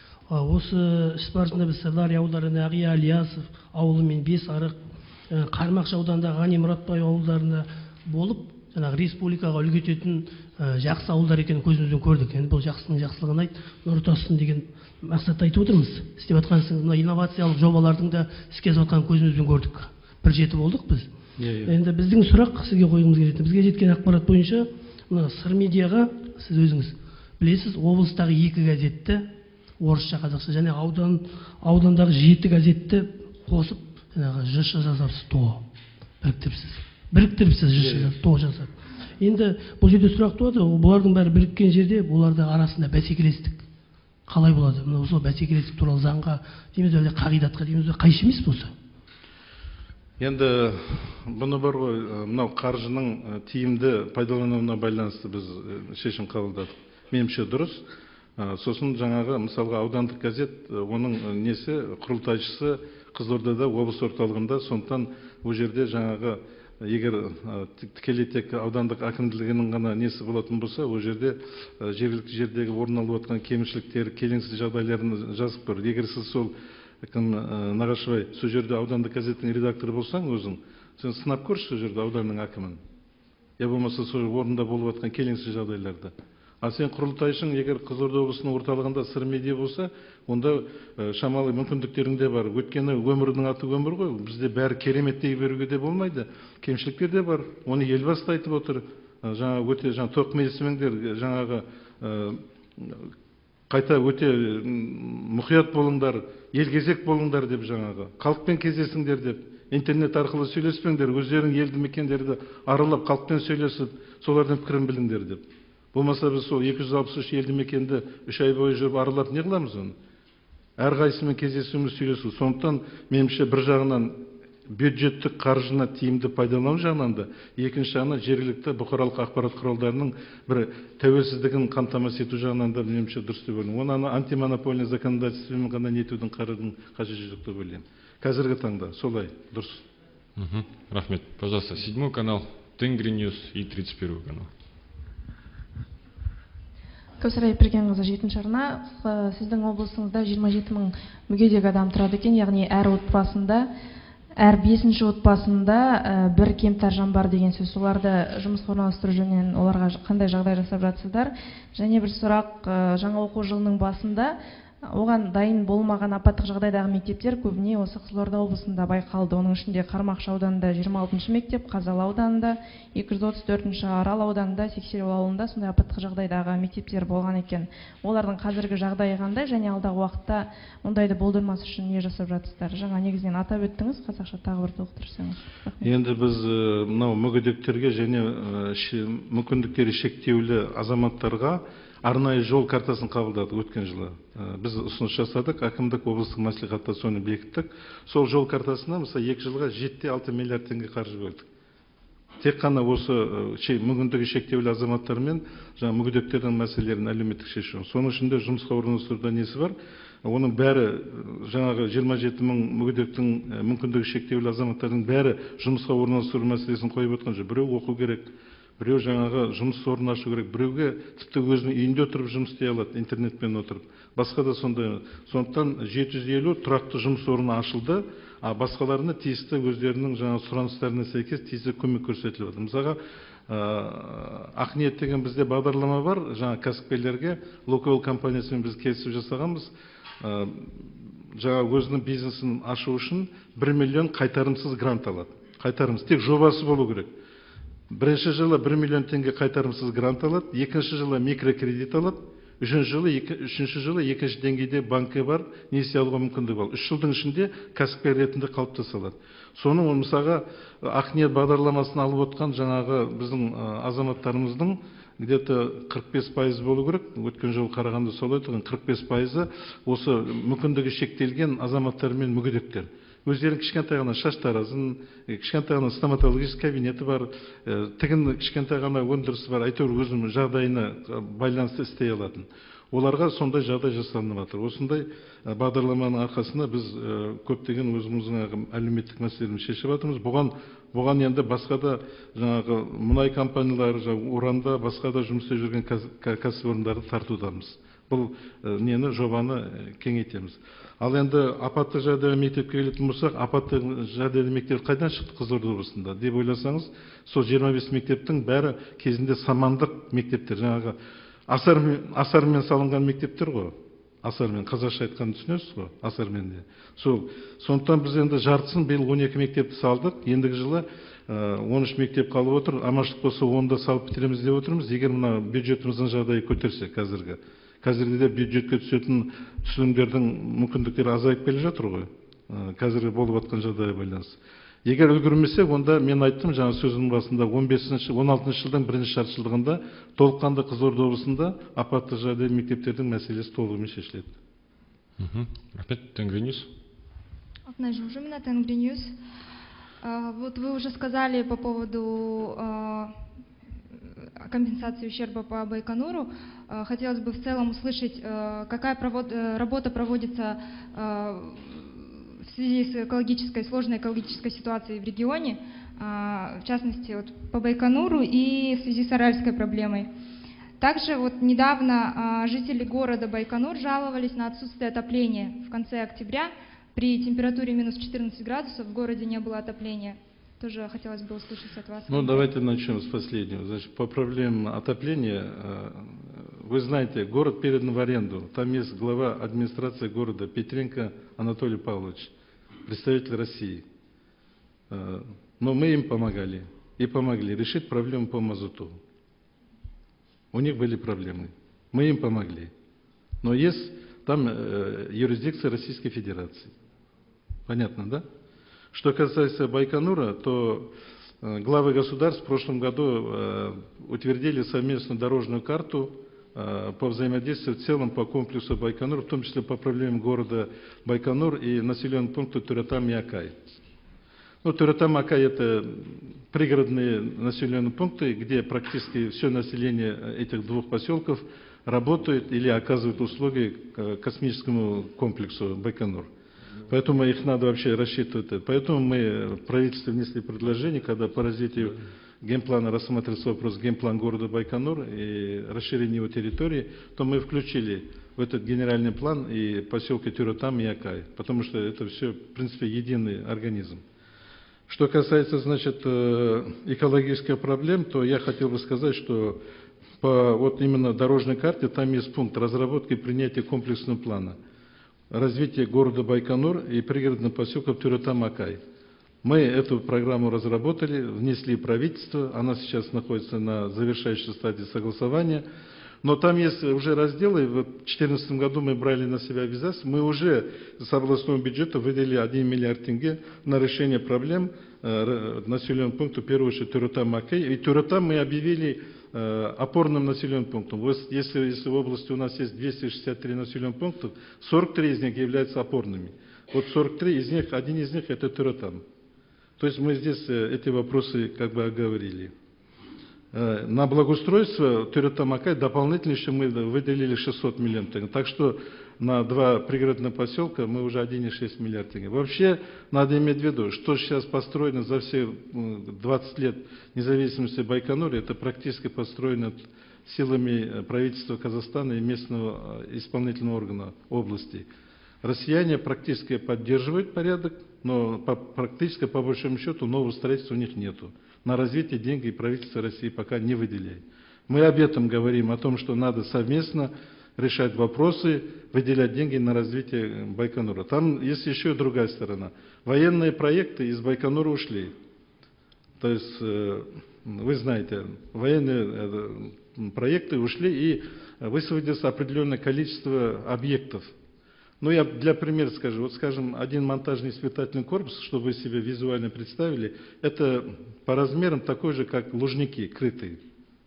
Осы іс барысында біз Сырдария ауылдарында Ағия Ілиясов ауылы мен Бес Арық, Қармақшы ауданындағы Ғани Мұратбай ауылдарында болып, жаңағы республикаға үлгі ететін жақсы ауылдар екенін көзімізбен көрдік. Енді бұл жақсының жақсылығын айт, нұр тасысын деген мақсатта айтып отырмыз. Істеп жатқансың, мына инновациялық жобалардың да іске асып жатқанын көзімізбен көрдік. Бір жеті болдық біз. Енді біздің сұрақ сізге қойғымыз келеді. Бізге жеткен ақпарат бойынша, мына Сыр медиаға сіз өзіңіз білесіз, облыстағы екі газетті, орысша, қазақша және аудан аудандағы жеті газетті қосып, жаңағы жш жасапсыз, то біріктіріпсіз. Біріктіріпсіз жш жасап, то жасап. Енді бұл жерде сұрақ туады, бұлардың бәрі біріккен жерде, бұларды арасында бәсекелестік қалай болады? Мына осы бәсекелестік туралы заңға дейміз, әлде қағидатқа дейміз, қайшы емес болса? Енді бұны бар ғой, мынау қаржының тиімді пайдалануына байланысты біз шешім қабылдадық. Меніңше дұрыс. Сосын жаңағы мысалға аудандық газет, оның несі құрылтайшысы Қызылордада, облыс орталығында, сондықтан ол жерде жаңағы егер тікелей тек аудандық әкімдігінің ғана несі болатын болса, ол жерде жергілікті жердегі орын алып жатқан кемшіліктер, келеңсіз жағдайларын жазып тұр. Егер сіз сол Нағашыбай, сол жерде аудандық газеттің редакторы болсаң өзің, сен сынап көрші сол жерде ауданның әкімін. Я болмаса сол орында болып жатқан келеңсіз жағдайларда. А сен құрылтайшың, егер Қызылорда облысының орталығында Сыр медиа болса, онда шамалы мүмкіндіктерің де бар. Өйткені өмірдің аты өмір ғой. Бізде бәрі керемет дей беруге де болмайды. Кемшіліктер де бар. Оны елбасы да айтып отыр. Жаңа өте жаңа тоқмейілсімеңдер, жаңағы қайта өте мұқият болыңдар, елгезек болыңдар деп жаңағы. Халықпен кездесіңдер деп. Интернет арқылы сөйлеспеңдер, өздерің елді мекендерді аралап, халықпен сөйлесіп, солардың пікірін біліңдер деп. Болмаса біз сол екі жүз алпыс үш елді мекенді үш ай бойы жүріп аралап не қыламыз оны? Әрқайсымен кездесуіміз, сөйлесу. Сондықтан меніңше бір жағынан бюджеттік қаржыны тиімді пайдалану жағынан да, екінші жағынан жергілікті бұқаралық ақпарат құралдарының бір тәуелсіздігін қамтамасыз ету жағынан да меніңше дұрыс деп ойлаймын. Оны антимонопольный законодательствомен ғана нетудің қажеті жоқ деп ойлаймын. Қазіргі таңда солай дұрыс. Рахмет. Пожалуйста, седьмой канал, Тенгри Ньюс и тридцать первый канал. Көпсарай Піргенқызы, жетінші арна. Сіздің облысыңызда жиырма жеті мың мүгедек адам тұрады екен, яғни әр отбасында, әр бесінші отбасында бір кемтар жан бар деген сөз. Оларды жұмысқа орналастыру жөнінен оларға қандай жағдай жасап жатсыздар? Және бір сұрақ, жаңа оқу жылының басында оған дайын болмаған апаттық жағдайдағы мектептер көбіне осы Қызылорда облысында байқалды. Оның ішінде Қармақшы ауданында жиырма алтыншы мектеп, Қазалы ауданында, екі жүз отыз төртінші Арал ауданында, Сексеуіл ауылында сондай апаттық жағдайдағы мектептер болған екен. Олардың қазіргі жағдайы қандай және алдағы уақытта ондайды болдырмас үшін не жасап жатсыздар? Жаңа негізінен атап өттіңіз, қазақша тағы бір толықтырсаңыз. Енді біз мынау мүгедектерге және мүмкіндіктері шектеулі азаматтарға арнайы жол картасын қабылдадық өткен жылы. Біз ұсыныс жасадық, әкімдік облыстық мәслихатта соны бекіттік. Сол жол картасына мысалы екі жылға жеті де алты миллиард теңге қаржы бөлдік. Тек қана осы мүмкіндігі шектеулі азаматтар мен жаңа мүгедектердің мәселелерін әлеуметтік шешу. Соның ішінде жұмысқа орналастыруда несі бар? Оның бәрі жаңағы жиырма жеті мың мүгедектің мүмкіндігі шектеулі азаматтардың бәрі жұмысқа орналастыру мәселесін қойып отқан жоқ. Біреу оқу керек, біреу жаңағы жұмыс орнын ашу керек, біреуге тіпті өзінің үйінде отырып жұмыс істей алады, интернетпен отырып. Басқа да сондай. Сондықтан жеті жүз елу тұрақты жұмыс орны ашылды, а басқаларына тиісті өздерінің жаңа сұраныстарына сәйкес тиісті көмек көрсетіліп отыр. Мысалға, Ақниет деген бізде бағдарлама бар, жаңа кәсіпкерлерге Лукойл компаниясымен біз келісіп жасағанбыз. Жаңа өзінің бизнесін ашу үшін бір миллион қайтарымсыз грант алады. Қайтарымсыз, тек жобасы болу керек. Бірінші жылы бір миллион теңге қайтарымсыз грант алады, екінші жылы микрокредит алады, үшінші жылы, үшінші жылы екінші деңгейде банкке бар, несие алуға мүмкіндігі бар. Үш жылдың ішінде кәсіпкер ретінде қалыптаса алады. Соның мысалға Ақниет бағдарламасын алып отқан жаңағы біздің азаматтарымыздың где-то қырық бес пайыз болу керек. Өткен жолы қарағанда солай тұрған қырық бес пайызы осы мүмкіндігі шектелген азаматтар мен мүгедектер. Өздерінің кішкентай ғана шаш таразын, кішкентай ғана стоматологический кабинеті бар, тігін кішкентай ғана өндірісі бар, әйтеуір өзінің жағдайына байланысты істей алатын. Оларға сондай жағдай жасалынып жатыр. Осындай бағдарламаның арқасында біз көптеген өзіміздің әлеуметтік мәселелерді шешіп жатырмыз. Бұған бұған енді басқа да жаңағы мұнай компаниялары, уранда басқа да жұмыс істеп жүрген кәсіпорындарды тартудамыз. Бұл нені жобаны кеңейтеміз. Ал енді апатты жағдайда мектепке келетін болсақ, апатты жағдайда мектеп қайдан шықты Қызылорда облысында деп ойласаңыз, сол жиырма бес мектептің бәрі кезінде самандық мектептер, жаңағы асармен салынған мектептер ғой. Асармен, қазақша айтқанын түсінесіз ғой, асармен де. Сол, сондықтан біз енді жартысын биыл он екі мектепті салдық, ендігі жылы он үш мектеп қалып отыр, аманшылық болса онда салып бітіреміз деп отырмыз, егер мына бюджетіміздің жағдайы көтерсе қазіргі. Қазірде де бюджетке түсетін түсімдердің мүмкіндіктері азайып келе жатыр ғой, қазіргі болып жатқан жағдайға байланысты. Егер үлгермесек, онда мен айттым жаңа сөзімнің басында он бесінші он алтыншы жылдың бірінші жартыжылдығында толыққанды Қызылорда облысында апатты жағдай мектептердің мәселесі толығымен шешіледі. Опять Тенгриньюс. Алтынай Жумжумина, Тенгриньюс. Вот вы уже сказали по поводу компенсации ущерба по Байконуру. Хотелось бы в целом услышать, какая работа проводится в связи с экологической, сложной экологической ситуацией в регионе, в частности вот по Байконуру и в связи с аральской проблемой. Также вот недавно жители города Байконур жаловались на отсутствие отопления. В конце октября при температуре минус четырнадцать градусов в городе не было отопления. Тоже хотелось бы услышать от вас. Ну, давайте начнем с последнего. Значит, по проблемам отопления, вы знаете, город передан в аренду. Там есть глава администрации города Петренко Анатолий Павлович, представитель России. Но мы им помогали и помогли решить проблему по мазуту. У них были проблемы. Мы им помогли. Но есть там юрисдикция Российской Федерации. Понятно, да? Что касается Байконура, то главы государств в прошлом году утвердили совместную дорожную карту по взаимодействию в целом по комплексу Байконур, в том числе по проблемам города Байконур и населенного пункта Туретам и Акай. Ну, Туретам и Акай — это пригородные населенные пункты, где практически все население этих двух поселков работает или оказывает услуги космическому комплексу Байконур. Поэтому их надо вообще рассчитывать. Поэтому мы в правительстве внесли предложение, когда по развитию генплана рассматривается вопрос генплан города Байконур и расширение его территории, то мы включили в этот генеральный план и поселки Туретам и Акай, потому что это все, в принципе, единый организм. Что касается, значит, экологических проблем, то я хотел бы сказать, что по вот именно дорожной карте там есть пункт разработки и принятия комплексного плана развития города Байконур и пригородных поселков Туретам-Акай. Мы эту программу разработали, внесли в правительство, она сейчас находится на завершающей стадии согласования. Но там есть уже разделы, в две тысячи четырнадцатом году мы брали на себя обязательства, мы уже с областного бюджета выделили один миллиард тенге на решение проблем населенного пункта, в первую очередь, Туретам-Акай. И Туретам мы объявили э, опорным населенным пунктом. Вот если, если в области у нас есть двести шестьдесят три населенных пункта, сорок три из них являются опорными. Вот сорок три из них, один из них это Тюретам. То есть мы здесь э, эти вопросы как бы оговорили. Э, на благоустройство Тюретам-Акай дополнительно еще мы выделили шестьсот миллионов тенге. Так что на два пригородных поселка мы уже один и шесть миллиарда тенге. Вообще надо иметь в виду, что сейчас построено за все двадцать лет независимости Байконура, это практически построено силами правительства Казахстана и местного исполнительного органа области. Россияне практически поддерживают порядок, но по, практически по большому счету нового строительства у них нету. На развитие деньги правительство России пока не выделяет. Мы об этом говорим, о том, что надо совместно решать вопросы, выделять деньги на развитие Байконура. Там есть еще другая сторона. Военные проекты из Байконура ушли. То есть, вы знаете, военные проекты ушли и высвободилось определенное количество объектов. Ну, я для примера скажу. Вот, скажем, один монтажный испытательный корпус, чтобы вы себе визуально представили, это по размерам такой же, как Лужники, крытые.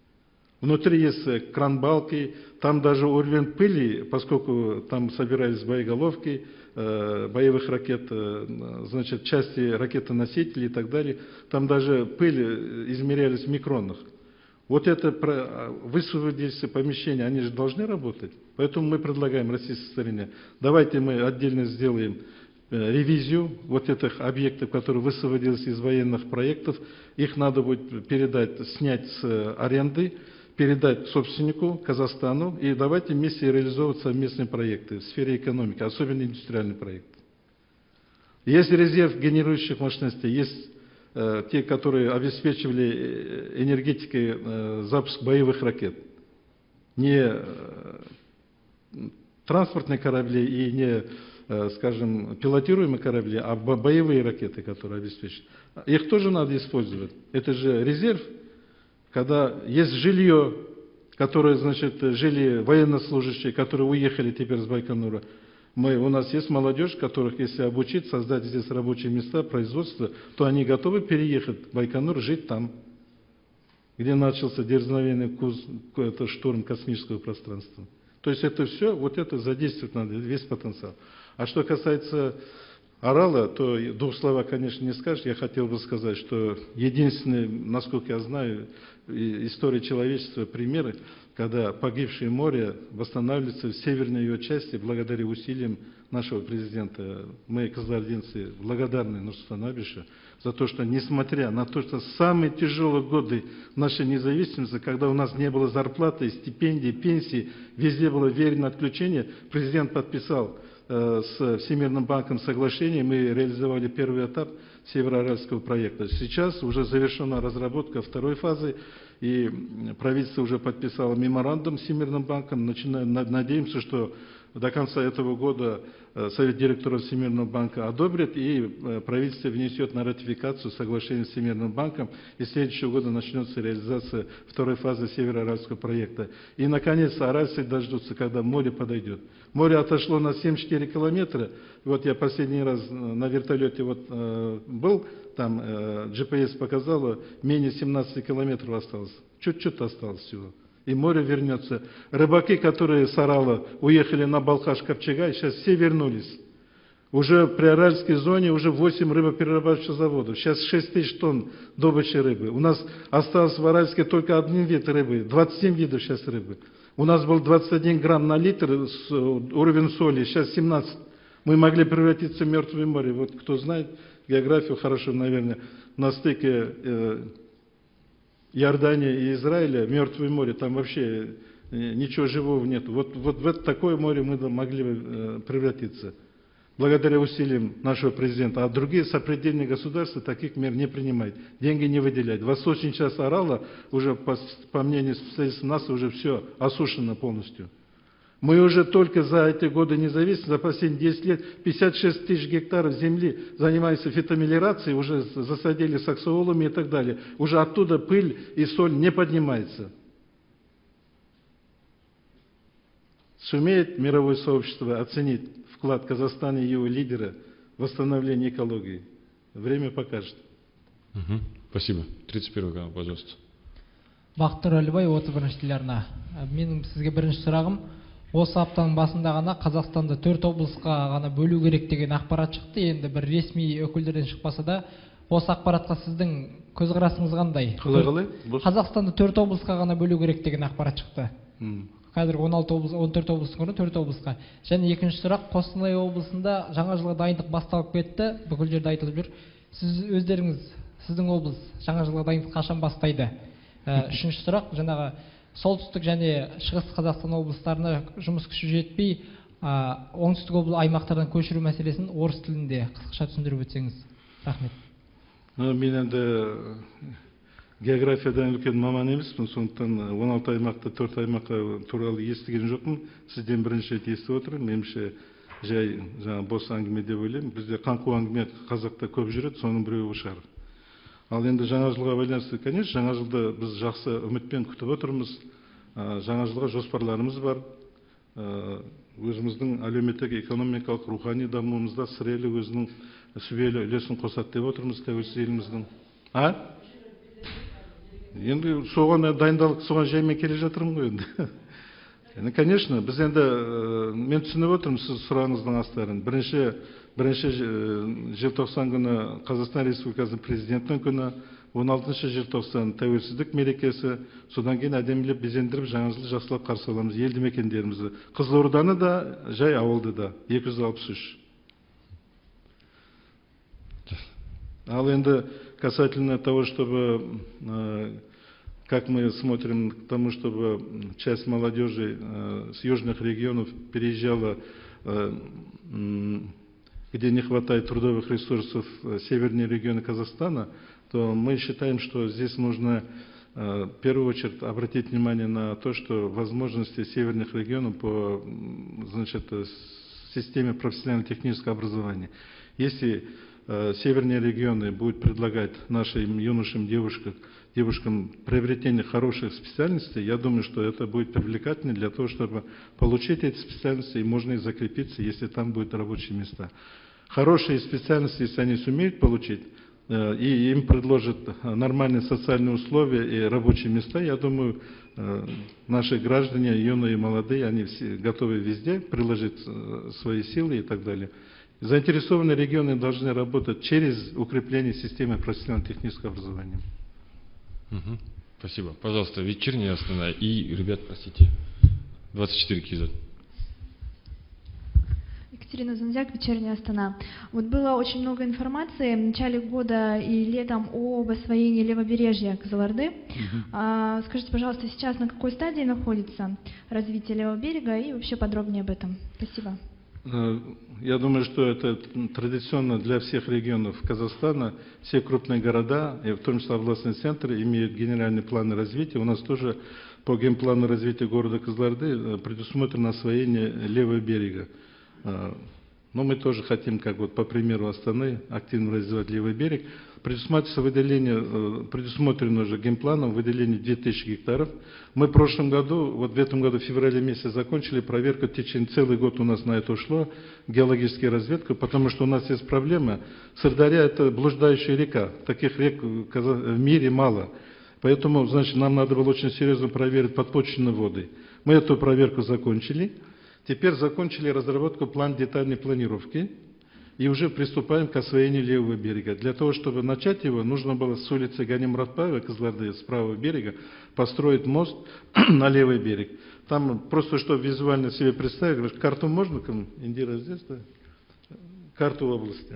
Внутри есть кран-балки, там даже уровень пыли, поскольку там собирались боеголовки, э, боевых ракет, э, значит, части ракетоносителей и так далее, там даже пыль измерялись в микронах. Вот это высвободившиеся помещения, они же должны работать. Поэтому мы предлагаем российской стороне, давайте мы отдельно сделаем э, ревизию вот этих объектов, которые высвободились из военных проектов, их надо будет передать, снять с аренды, передать собственнику, Казахстану, и давайте вместе реализовывать совместные проекты в сфере экономики, особенно индустриальные проекты. Есть резерв генерирующих мощностей, есть э, те, которые обеспечивали энергетикой э, запуск боевых ракет. Не э, транспортные корабли и не, э, скажем, пилотируемые корабли, а боевые ракеты, которые обеспечивают. Их тоже надо использовать. Это же резерв. Когда есть жилье, которое, значит, жили военнослужащие, которые уехали теперь с Байконура, мы, у нас есть молодежь, которых, если обучить, создать здесь рабочие места, производство, то они готовы переехать в Байконур, жить там, где начался дерзновенный курс, это штурм космического пространства. То есть это все, вот это задействовать надо, весь потенциал. А что касается Орала, то двух слова, конечно, не скажешь. Я хотел бы сказать, что единственный, насколько я знаю, история человечества, примеры, когда погибшее море восстанавливается в северной ее части благодаря усилиям нашего президента. Мы, кызылординцы, благодарны Нурсултану Абишевичу за то, что, несмотря на то, что самые тяжелые годы нашей независимости, когда у нас не было зарплаты, стипендий, пенсий, везде было веренное отключение, президент подписал с Всемирным банком соглашение, мы реализовали первый этап североаральского проекта. Сейчас уже завершена разработка второй фазы, и правительство уже подписало меморандум с Всемирным банком. Начинаем, надеемся, что до конца этого года Совет директоров Всемирного банка одобрит, и правительство внесет на ратификацию соглашение с Всемирным банком, и с следующего года начнется реализация второй фазы североаральского проекта. И, наконец, аральцы дождутся, когда море подойдет. Море отошло на семьдесят четыре километра. Вот я последний раз на вертолете вот, э, был, там э, джи пи эс показало, менее семнадцати километров осталось. Чуть-чуть осталось всего. И море вернется. Рыбаки, которые с Орала уехали на Балхаш-Копчегай, сейчас все вернулись. Уже при Аральской зоне уже восемь рыбоперерабатывающих заводов. Сейчас шесть тысяч тонн добычи рыбы. У нас осталось в Аральске только один вид рыбы. двадцать семь видов сейчас рыбы. У нас был двадцать один грамм на литр уровень соли, сейчас семнадцать. Мы могли превратиться в мертвое море. Вот кто знает географию хорошо, наверное, на стыке э, Иордании и Израиля, мертвое море, там вообще ничего живого нет. Вот, вот в это такое море мы могли бы превратиться, благодаря усилиям нашего президента. А другие сопредельные государства таких мер не принимают, деньги не выделяют. Восточная часть Орала, уже по, по мнению специалистов НАСА, уже все осушено полностью. Мы уже только за эти годы независимости, за последние десять лет, пятьдесят шесть тысяч гектаров земли занимаются фитомелиорацией, уже засадили саксоолами и так далее. Уже оттуда пыль и соль не поднимается. Сумеет мировое сообщество оценить вклад Казахстана и его лидера в восстановление экологии? Время покажет. Угу. Спасибо. тридцать первый канал, пожалуйста. Бақтыр Әлібай, отыз бірінші телеарна. Менің сізге бірінші сұрағым, осы аптаның басында ғана Қазақстанда төрт облысқа ғана бөлу керек деген ақпарат шықты. Енді бір ресми өкілдерден шықпаса да, осы ақпаратқа сіздің көзқарасыңыз қандай? Қалай қалай? Қазақстанды төрт облысқа ғана бөлу керек деген ақпарат шықты. Қазір он алты облыс, он төрт облыстың орнына төрт облысқа. Және екінші сұрақ, Қостанай облысында жаңа жылға дайындық басталып кетті. Бүкіл жерде айтылып жүр. Сіз өздеріңіз, сіздің облыс жаңа жылға дайындық қашан бастайды? Үшінші сұрақ, жаңағы солтүстік және шығыс Қазақстан облыстарына жұмыс күші жетпей, оңтүстік аймақтардан көшіру мәселесін орыс тілінде қысқаша түсіндіріп өтсеңіз. Рахмет. Мен енді географиядан үлкен маман емеспін, сондықтан он алты аймақта төрт аймаққа туралы естіген жоқпын. Сізден бірінші рет естіп отырмын. Меніңше жай жаңа бос әңгіме деп ойлаймын. Бізде қаңқу әңгіме қазақта көп жүреді, соның біреуі шығар. Ал енді жаңа жылға байланысты, конечно, жаңа жылды біз жақсы үмітпен күтіп отырмыз. Жаңа жылға жоспарларымыз бар. Өзіміздің әлеуметтік, экономикалық, рухани дамуымызда сірелі өзінің сүбелі үлесін қосады деп отырмыз тәуелсіз еліміздің. А? Енді соған дайындалып, соған жаймен келе жатырмын ғой енді. Конечно, біз енді мен түсініп отырмын сіз сұрағыңыздың астарын. Бірінші бірінші желтоқсан күні Қазақстан Республикасының президентінің күні, он алтыншы желтоқсан тәуелсіздік мерекесі, содан кейін әдемілеп безендіріп жаңа жылды жақсылап қарсы аламыз елді мекендерімізді. Қызылорданы да, жай ауылды да, екі жүз алпыс үш. Ал енді касательно того, чтобы, как мы смотрим к тому, чтобы часть молодежи с южных регионов переезжала, где не хватает трудовых ресурсов, в северные регионы Казахстана, то мы считаем, что здесь нужно в первую очередь обратить внимание на то, что возможности северных регионов по, значит, системе профессионально-технического образования. Если северные регионы будут предлагать нашим юношам, девушкам, девушкам приобретение хороших специальностей, я думаю, что это будет привлекательно для того, чтобы получить эти специальности, и можно и закрепиться, если там будут рабочие места. Хорошие специальности, если они сумеют получить, и им предложат нормальные социальные условия и рабочие места, я думаю, наши граждане, юные и молодые, они все готовы везде приложить свои силы и так далее. Заинтересованные регионы должны работать через укрепление системы профессионально-технического образования. Угу. Спасибо. Пожалуйста, вечерняя Астана и, ребят, простите, двадцать четыре Кизет. Екатерина Занзяк, вечерняя Астана. Вот было очень много информации в начале года и летом об освоении левобережья Кызылорды. Угу. А, скажите, пожалуйста, сейчас на какой стадии находится развитие левого берега и вообще подробнее об этом? Спасибо. Я думаю, что это традиционно для всех регионов Казахстана. Все крупные города, и в том числе областные центры, имеют генеральные планы развития. У нас тоже по генплану развития города Кызылорды предусмотрено освоение левого берега. Но мы тоже хотим, как вот по примеру Астаны, активно развивать левый берег. Предусматривается выделение, предусмотрено уже генпланом выделение две тысячи гектаров. Мы в прошлом году, вот в этом году в феврале месяце закончили проверку, в течение целый год у нас на это ушло, геологическая разведка, потому что у нас есть проблема. Сырдарья — это блуждающая река, таких рек в мире мало. Поэтому, значит, нам надо было очень серьезно проверить подпочвенные воды. Мы эту проверку закончили. Теперь закончили разработку плана детальной планировки. И уже приступаем к освоению левого берега. Для того, чтобы начать его, нужно было с улицы Гани Муратбаева, Кызылорды, с правого берега, построить мост на левый берег. Там просто, чтобы визуально себе представить, карту можно, Индира здесь, да? Карту области.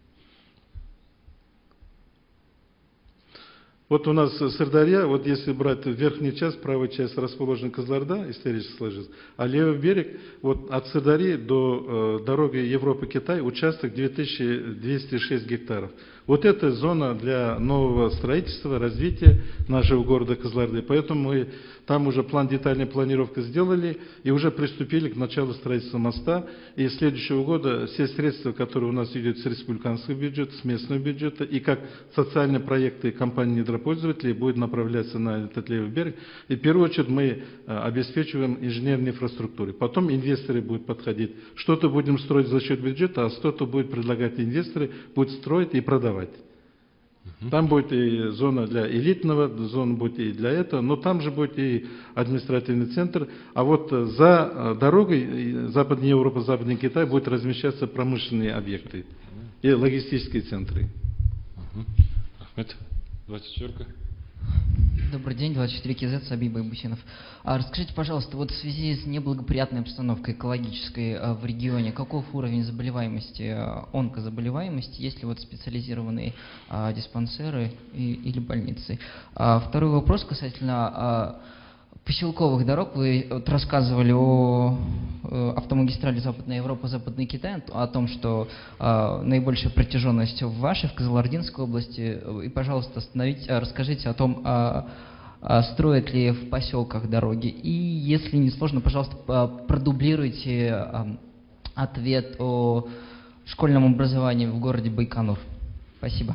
Вот у нас Сырдарья, вот если брать верхнюю часть, правая часть расположена Кызылорда, исторически сложилась, а левый берег, вот от Сырдарьи до э, дороги Европа-Китай, участок две тысячи двести шесть гектаров. Вот это зона для нового строительства, развития нашего города Кызылорды. Поэтому мы там уже план детальной планировки сделали и уже приступили к началу строительства моста. И с следующего года все средства, которые у нас идут с республиканского бюджета, с местного бюджета, и как социальные проекты компании недропользователей, будут направляться на этот левый берег. И в первую очередь мы обеспечиваем инженерной инфраструктурой. Потом инвесторы будут подходить. Что-то будем строить за счет бюджета, а что-то будет предлагать инвесторы, будут строить и продавать. Там будет и зона для элитного, зона будет и для этого, но там же будет и административный центр. А вот за дорогой Западная Европа, Западный Китай будет размещаться промышленные объекты и логистические центры. Ахмед, двадцать четыре. Добрый день, двадцать четыре КЗ, Сабиб Байбусинов. А расскажите, пожалуйста, вот в связи с неблагоприятной обстановкой экологической а, в регионе, каков уровень заболеваемости, а, онкозаболеваемости, есть ли вот специализированные а, диспансеры и, или больницы? А, второй вопрос касательно а, поселковых дорог. Вы вот рассказывали о э, автомагистрали Западная Европа, Западный Китай, о том, что э, наибольшая протяженность в вашей, в Кызылординской области. И, пожалуйста, остановите, расскажите о том, а, а строят ли в поселках дороги. И, если не сложно, пожалуйста, продублируйте а, ответ о школьном образовании в городе Байконур. Спасибо.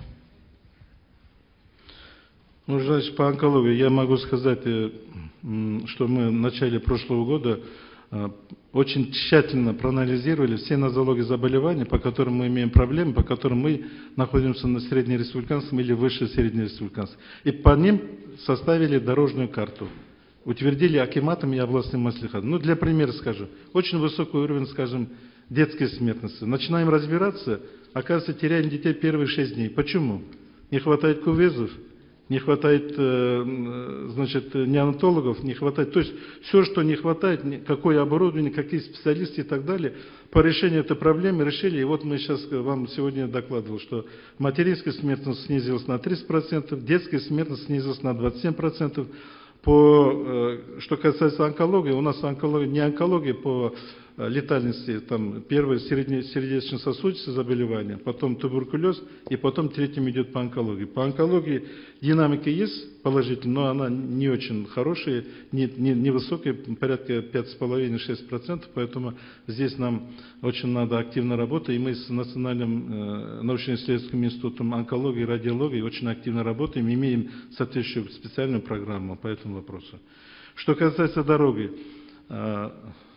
Ну, значит, по онкологии я могу сказать, что мы в начале прошлого года очень тщательно проанализировали все нозологии заболеваний, по которым мы имеем проблемы, по которым мы находимся на среднереспубликанском или выше среднереспубликанском. И по ним составили дорожную карту. Утвердили акиматом и областным маслихатом. Ну, для примера скажу. Очень высокий уровень, скажем, детской смертности. Начинаем разбираться, оказывается, теряем детей первые шесть дней. Почему? Не хватает кувезов. Не хватает, значит, неонатологов, не хватает. То есть все, что не хватает, какое оборудование, какие специалисты и так далее, по решению этой проблемы решили. И вот мы сейчас вам сегодня докладывал, что материнская смертность снизилась на тридцать процентов, детская смертность снизилась на двадцать семь процентов. По, что касается онкологии, у нас онкология, не онкология по летальности, там первое сердечно-сосудистые заболевания, потом туберкулез, и потом третьим идет по онкологии. По онкологии динамика есть положительная, но она не очень хорошая, не, не, не высокая, порядка пять с половиной — шесть процентов, поэтому здесь нам очень надо активно работать, и мы с Национальным э, научно-исследовательским институтом онкологии и радиологии очень активно работаем, имеем соответствующую специальную программу по этому вопросу. Что касается дороги, э,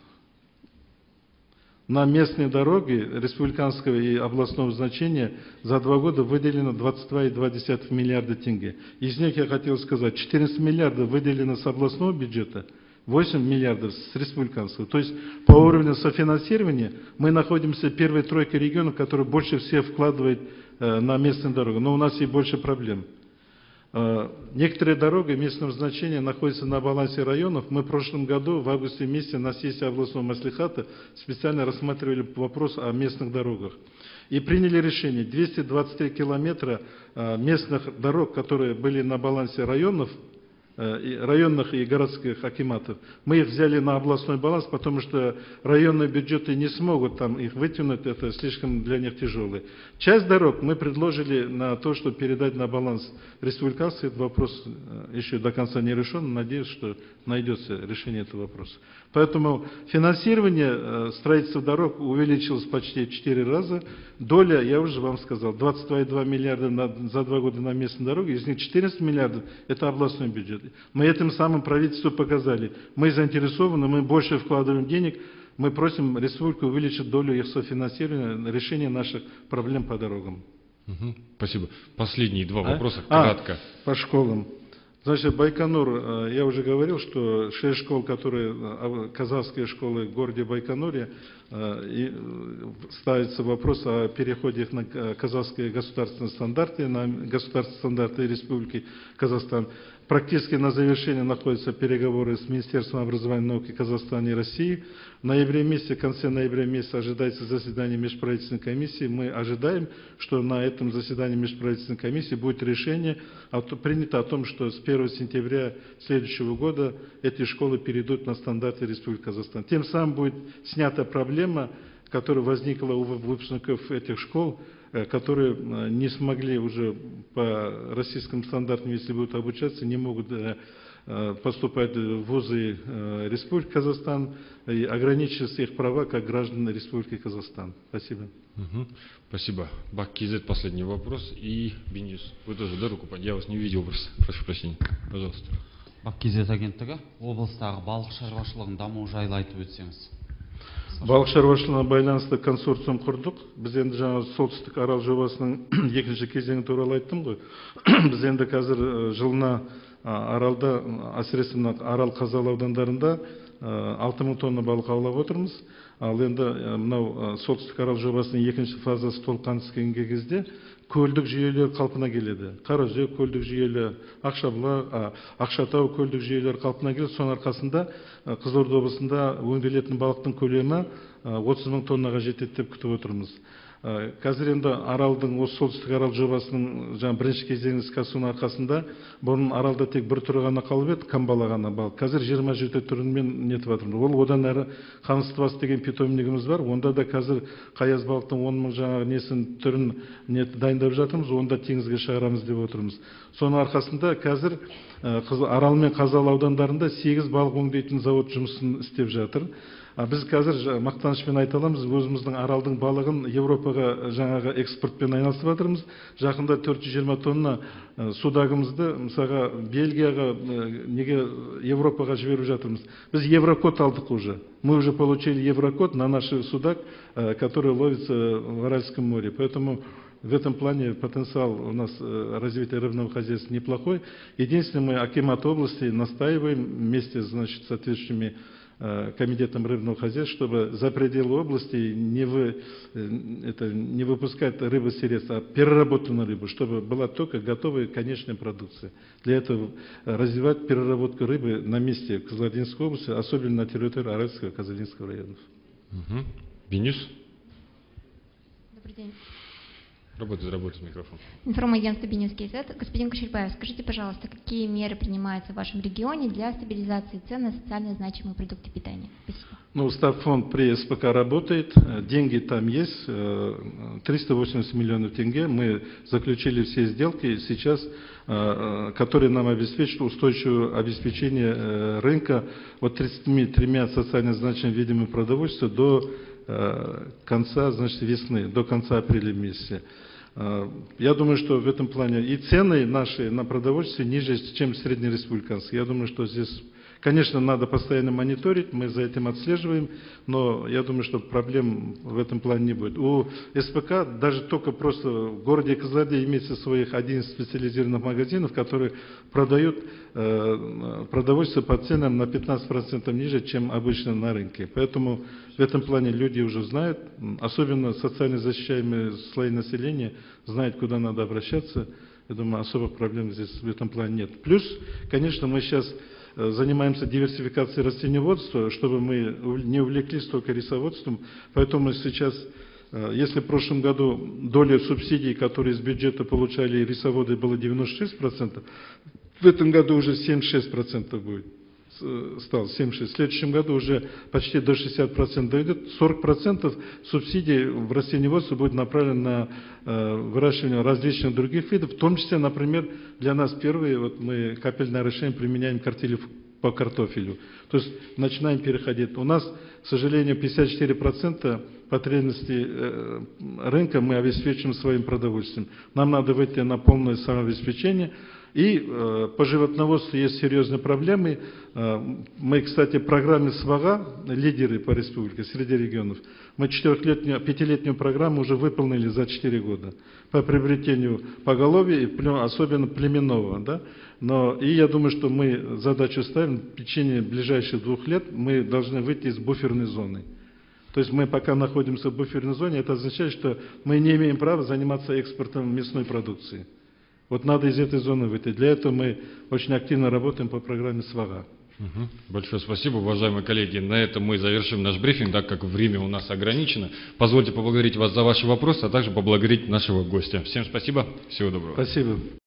на местные дороги республиканского и областного значения за два года выделено двадцать два и две десятых миллиарда тенге. Из них я хотел сказать, четырнадцать миллиардов выделено с областного бюджета, восемь миллиардов с республиканского. То есть по уровню софинансирования мы находимся в первой тройке регионов, которые больше всех вкладывают э, на местные дороги. Но у нас есть больше проблем. Некоторые дороги местного значения находятся на балансе районов. Мы в прошлом году, в августе месяце, на сессии областного маслихата специально рассматривали вопрос о местных дорогах. И приняли решение двести двадцать три километра местных дорог, которые были на балансе районов, районных и городских акиматов. Мы их взяли на областной баланс, потому что районные бюджеты не смогут там их вытянуть, это слишком для них тяжелый. Часть дорог мы предложили на то, чтобы передать на баланс республиканский. Этот вопрос еще до конца не решен, надеюсь, что найдется решение этого вопроса. Поэтому финансирование строительства дорог увеличилось почти в четыре раза. Доля, я уже вам сказал, двадцать два и две миллиарда на, за два года на местные дороги, из них четырнадцать миллиардов – это областной бюджет. Мы этим самым правительству показали. Мы заинтересованы, мы больше вкладываем денег, мы просим республику увеличить долю их софинансирования на решение наших проблем по дорогам. Угу, спасибо. Последние два а? вопроса, кратко. А, по школам. Значит, Байконур, я уже говорил, что шесть школ, которые, казахские школы в городе Байконуре, ставится вопрос о переходе их на казахские государственные стандарты, на государственные стандарты Республики Казахстан. Практически на завершении находятся переговоры с Министерством образования и науки Казахстана и России. В ноябре месяце, в конце ноября месяца ожидается заседание межправительственной комиссии. Мы ожидаем, что на этом заседании межправительственной комиссии будет решение принято о том, что с первого сентября следующего года эти школы перейдут на стандарты Республики Казахстан. Тем самым будет снята проблема, которая возникла у выпускников этих школ, которые не смогли уже по российским стандартам, если будут обучаться, не могут поступать в вузы Республики Казахстан и ограничиваются их права как граждан Республики Казахстан. Спасибо. Угу. Спасибо. Бак Кизет, последний вопрос. И Бенис, вы тоже, да, руку подняли? Я вас не видел просто. Прошу прощения. Пожалуйста. Бак Кизет агенттігі облыстағы балық шаруашылығын даму жайлы айтып өтсеңіз. Балық шаруашылығына байланысты консорциум құрдық. Біз енді жаңа солтүстік арал жобасының екінші кезеңі туралы айттым ғой. Біз енді қазір жылына аралда, әсіресе арал Қазалы аудандарында алты мың тонна балық аулап отырмыз. Ал енді мынау солтүстік арал жобасының екінші фазасы толыққан іске кезде көлдік жүйелер қалпына келеді. Қараөзек көлдік жүйелі, Ақшабұлақ, Ақшатау көлдік жүйелер қалпына келеді. Соның арқасында Қызылорда облысында өңделетін балықтың көлемі отыз мың тоннаға жетеді деп күтіп отырмыз. Қазір енді аралдың, осы солтүстік арал жобасының жаңа бірінші кезеңі іске асуының арқасында бұрын аралда тек бір түрі ғана қалып еді, камбала ғана балық. Қазір жиырма жеті түрімен нетіп жатырмыз. Ол одан әрі Қамыстыбас деген питомнигіміз бар. Онда да қазір қаяз балықтың он мың жаңағы несін түрін нет дайындап жатырмыз. Онда теңізге шығарамыз деп отырмыз. Соның арқасында қазір Арал мен Қазалы аудандарында сегіз балық өңдейтін завод жұмысын істеп жатыр. Біз қазір мақтанышпен айта аламыз, өзіміздің аралдың балығын Европаға жаңағы экспортпен айналысып жатырмыз. Жақында төрт жүз жиырма тонна судагымызды мысалға Бельгияға, неге Европаға жіберіп жатырмыз. Біз еврокод алдық уже. Мы уже получили еврокод на наш судак, который ловится в Аральском море. Поэтому в этом плане потенциал у нас развития рыбного хозяйства неплохой. Единственное, мы акимат области настаиваем вместе, значит, с соответствующими комитетом рыбного хозяйства, чтобы за пределы области не, вы, это, не выпускать рыбу сырец, а переработанную рыбу, чтобы была только готовая конечная продукция. Для этого развивать переработку рыбы на месте Кызылординской области, особенно на территории Аральского и Казалинского районов. Угу. Бенюс? Добрый день. Работает, работает микрофон. Информагентство Бенюс КЗ. Господин Кушербаев, скажите, пожалуйста, какие меры принимаются в вашем регионе для стабилизации цен на социально значимые продукты питания? Спасибо. Ну, стабфонд при СПК работает, деньги там есть, триста восемьдесят миллионов тенге. Мы заключили все сделки сейчас, которые нам обеспечат устойчивое обеспечение рынка от тридцати трёх социально значимыми видами продовольствия до конца, значит, весны, до конца апреля месяца. Я думаю, что в этом плане и цены наши на продовольствие ниже, чем среднереспубликанские. Я думаю, что здесь, конечно, надо постоянно мониторить, мы за этим отслеживаем, но я думаю, что проблем в этом плане не будет. У СПК даже только просто в городе Кызылорде имеется своих одиннадцать специализированных магазинов, которые продают э, продовольствие по ценам на пятнадцать процентов ниже, чем обычно на рынке. Поэтому в этом плане люди уже знают, особенно социально защищаемые слои населения, знают, куда надо обращаться. Я думаю, особых проблем здесь в этом плане нет. Плюс, конечно, мы сейчас занимаемся диверсификацией растениеводства, чтобы мы не увлеклись только рисоводством. Поэтому сейчас, если в прошлом году доля субсидий, которые из бюджета получали рисоводы, было девяносто шесть процентов, в этом году уже семьдесят шесть процентов будет. Стал семьдесят шесть. В следующем году уже почти до шестидесяти процентов дойдет. сорок процентов субсидий в растениеводстве будет направлено на э, выращивание различных других видов, в том числе, например, для нас первые, вот мы капельное орошение применяем картели по картофелю. То есть начинаем переходить. У нас, к сожалению, пятьдесят четыре процента потребностей э, рынка мы обеспечиваем своим продовольствием. Нам надо выйти на полное самообеспечение. И э, по животноводству есть серьезные проблемы. Э, мы, кстати, в программе СВАГА, лидеры по республике, среди регионов, мы четырехлетнюю, пятилетнюю программу уже выполнили за четыре года по приобретению поголовья, и особенно племенного. Да? Но, и я думаю, что мы задачу ставим, в течение ближайших двух лет мы должны выйти из буферной зоны. То есть мы пока находимся в буферной зоне, это означает, что мы не имеем права заниматься экспортом мясной продукции. Вот надо из этой зоны выйти. Для этого мы очень активно работаем по программе СВАГА. Угу. Большое спасибо, уважаемые коллеги. На этом мы завершим наш брифинг, так как время у нас ограничено. Позвольте поблагодарить вас за ваши вопросы, а также поблагодарить нашего гостя. Всем спасибо, всего доброго. Спасибо.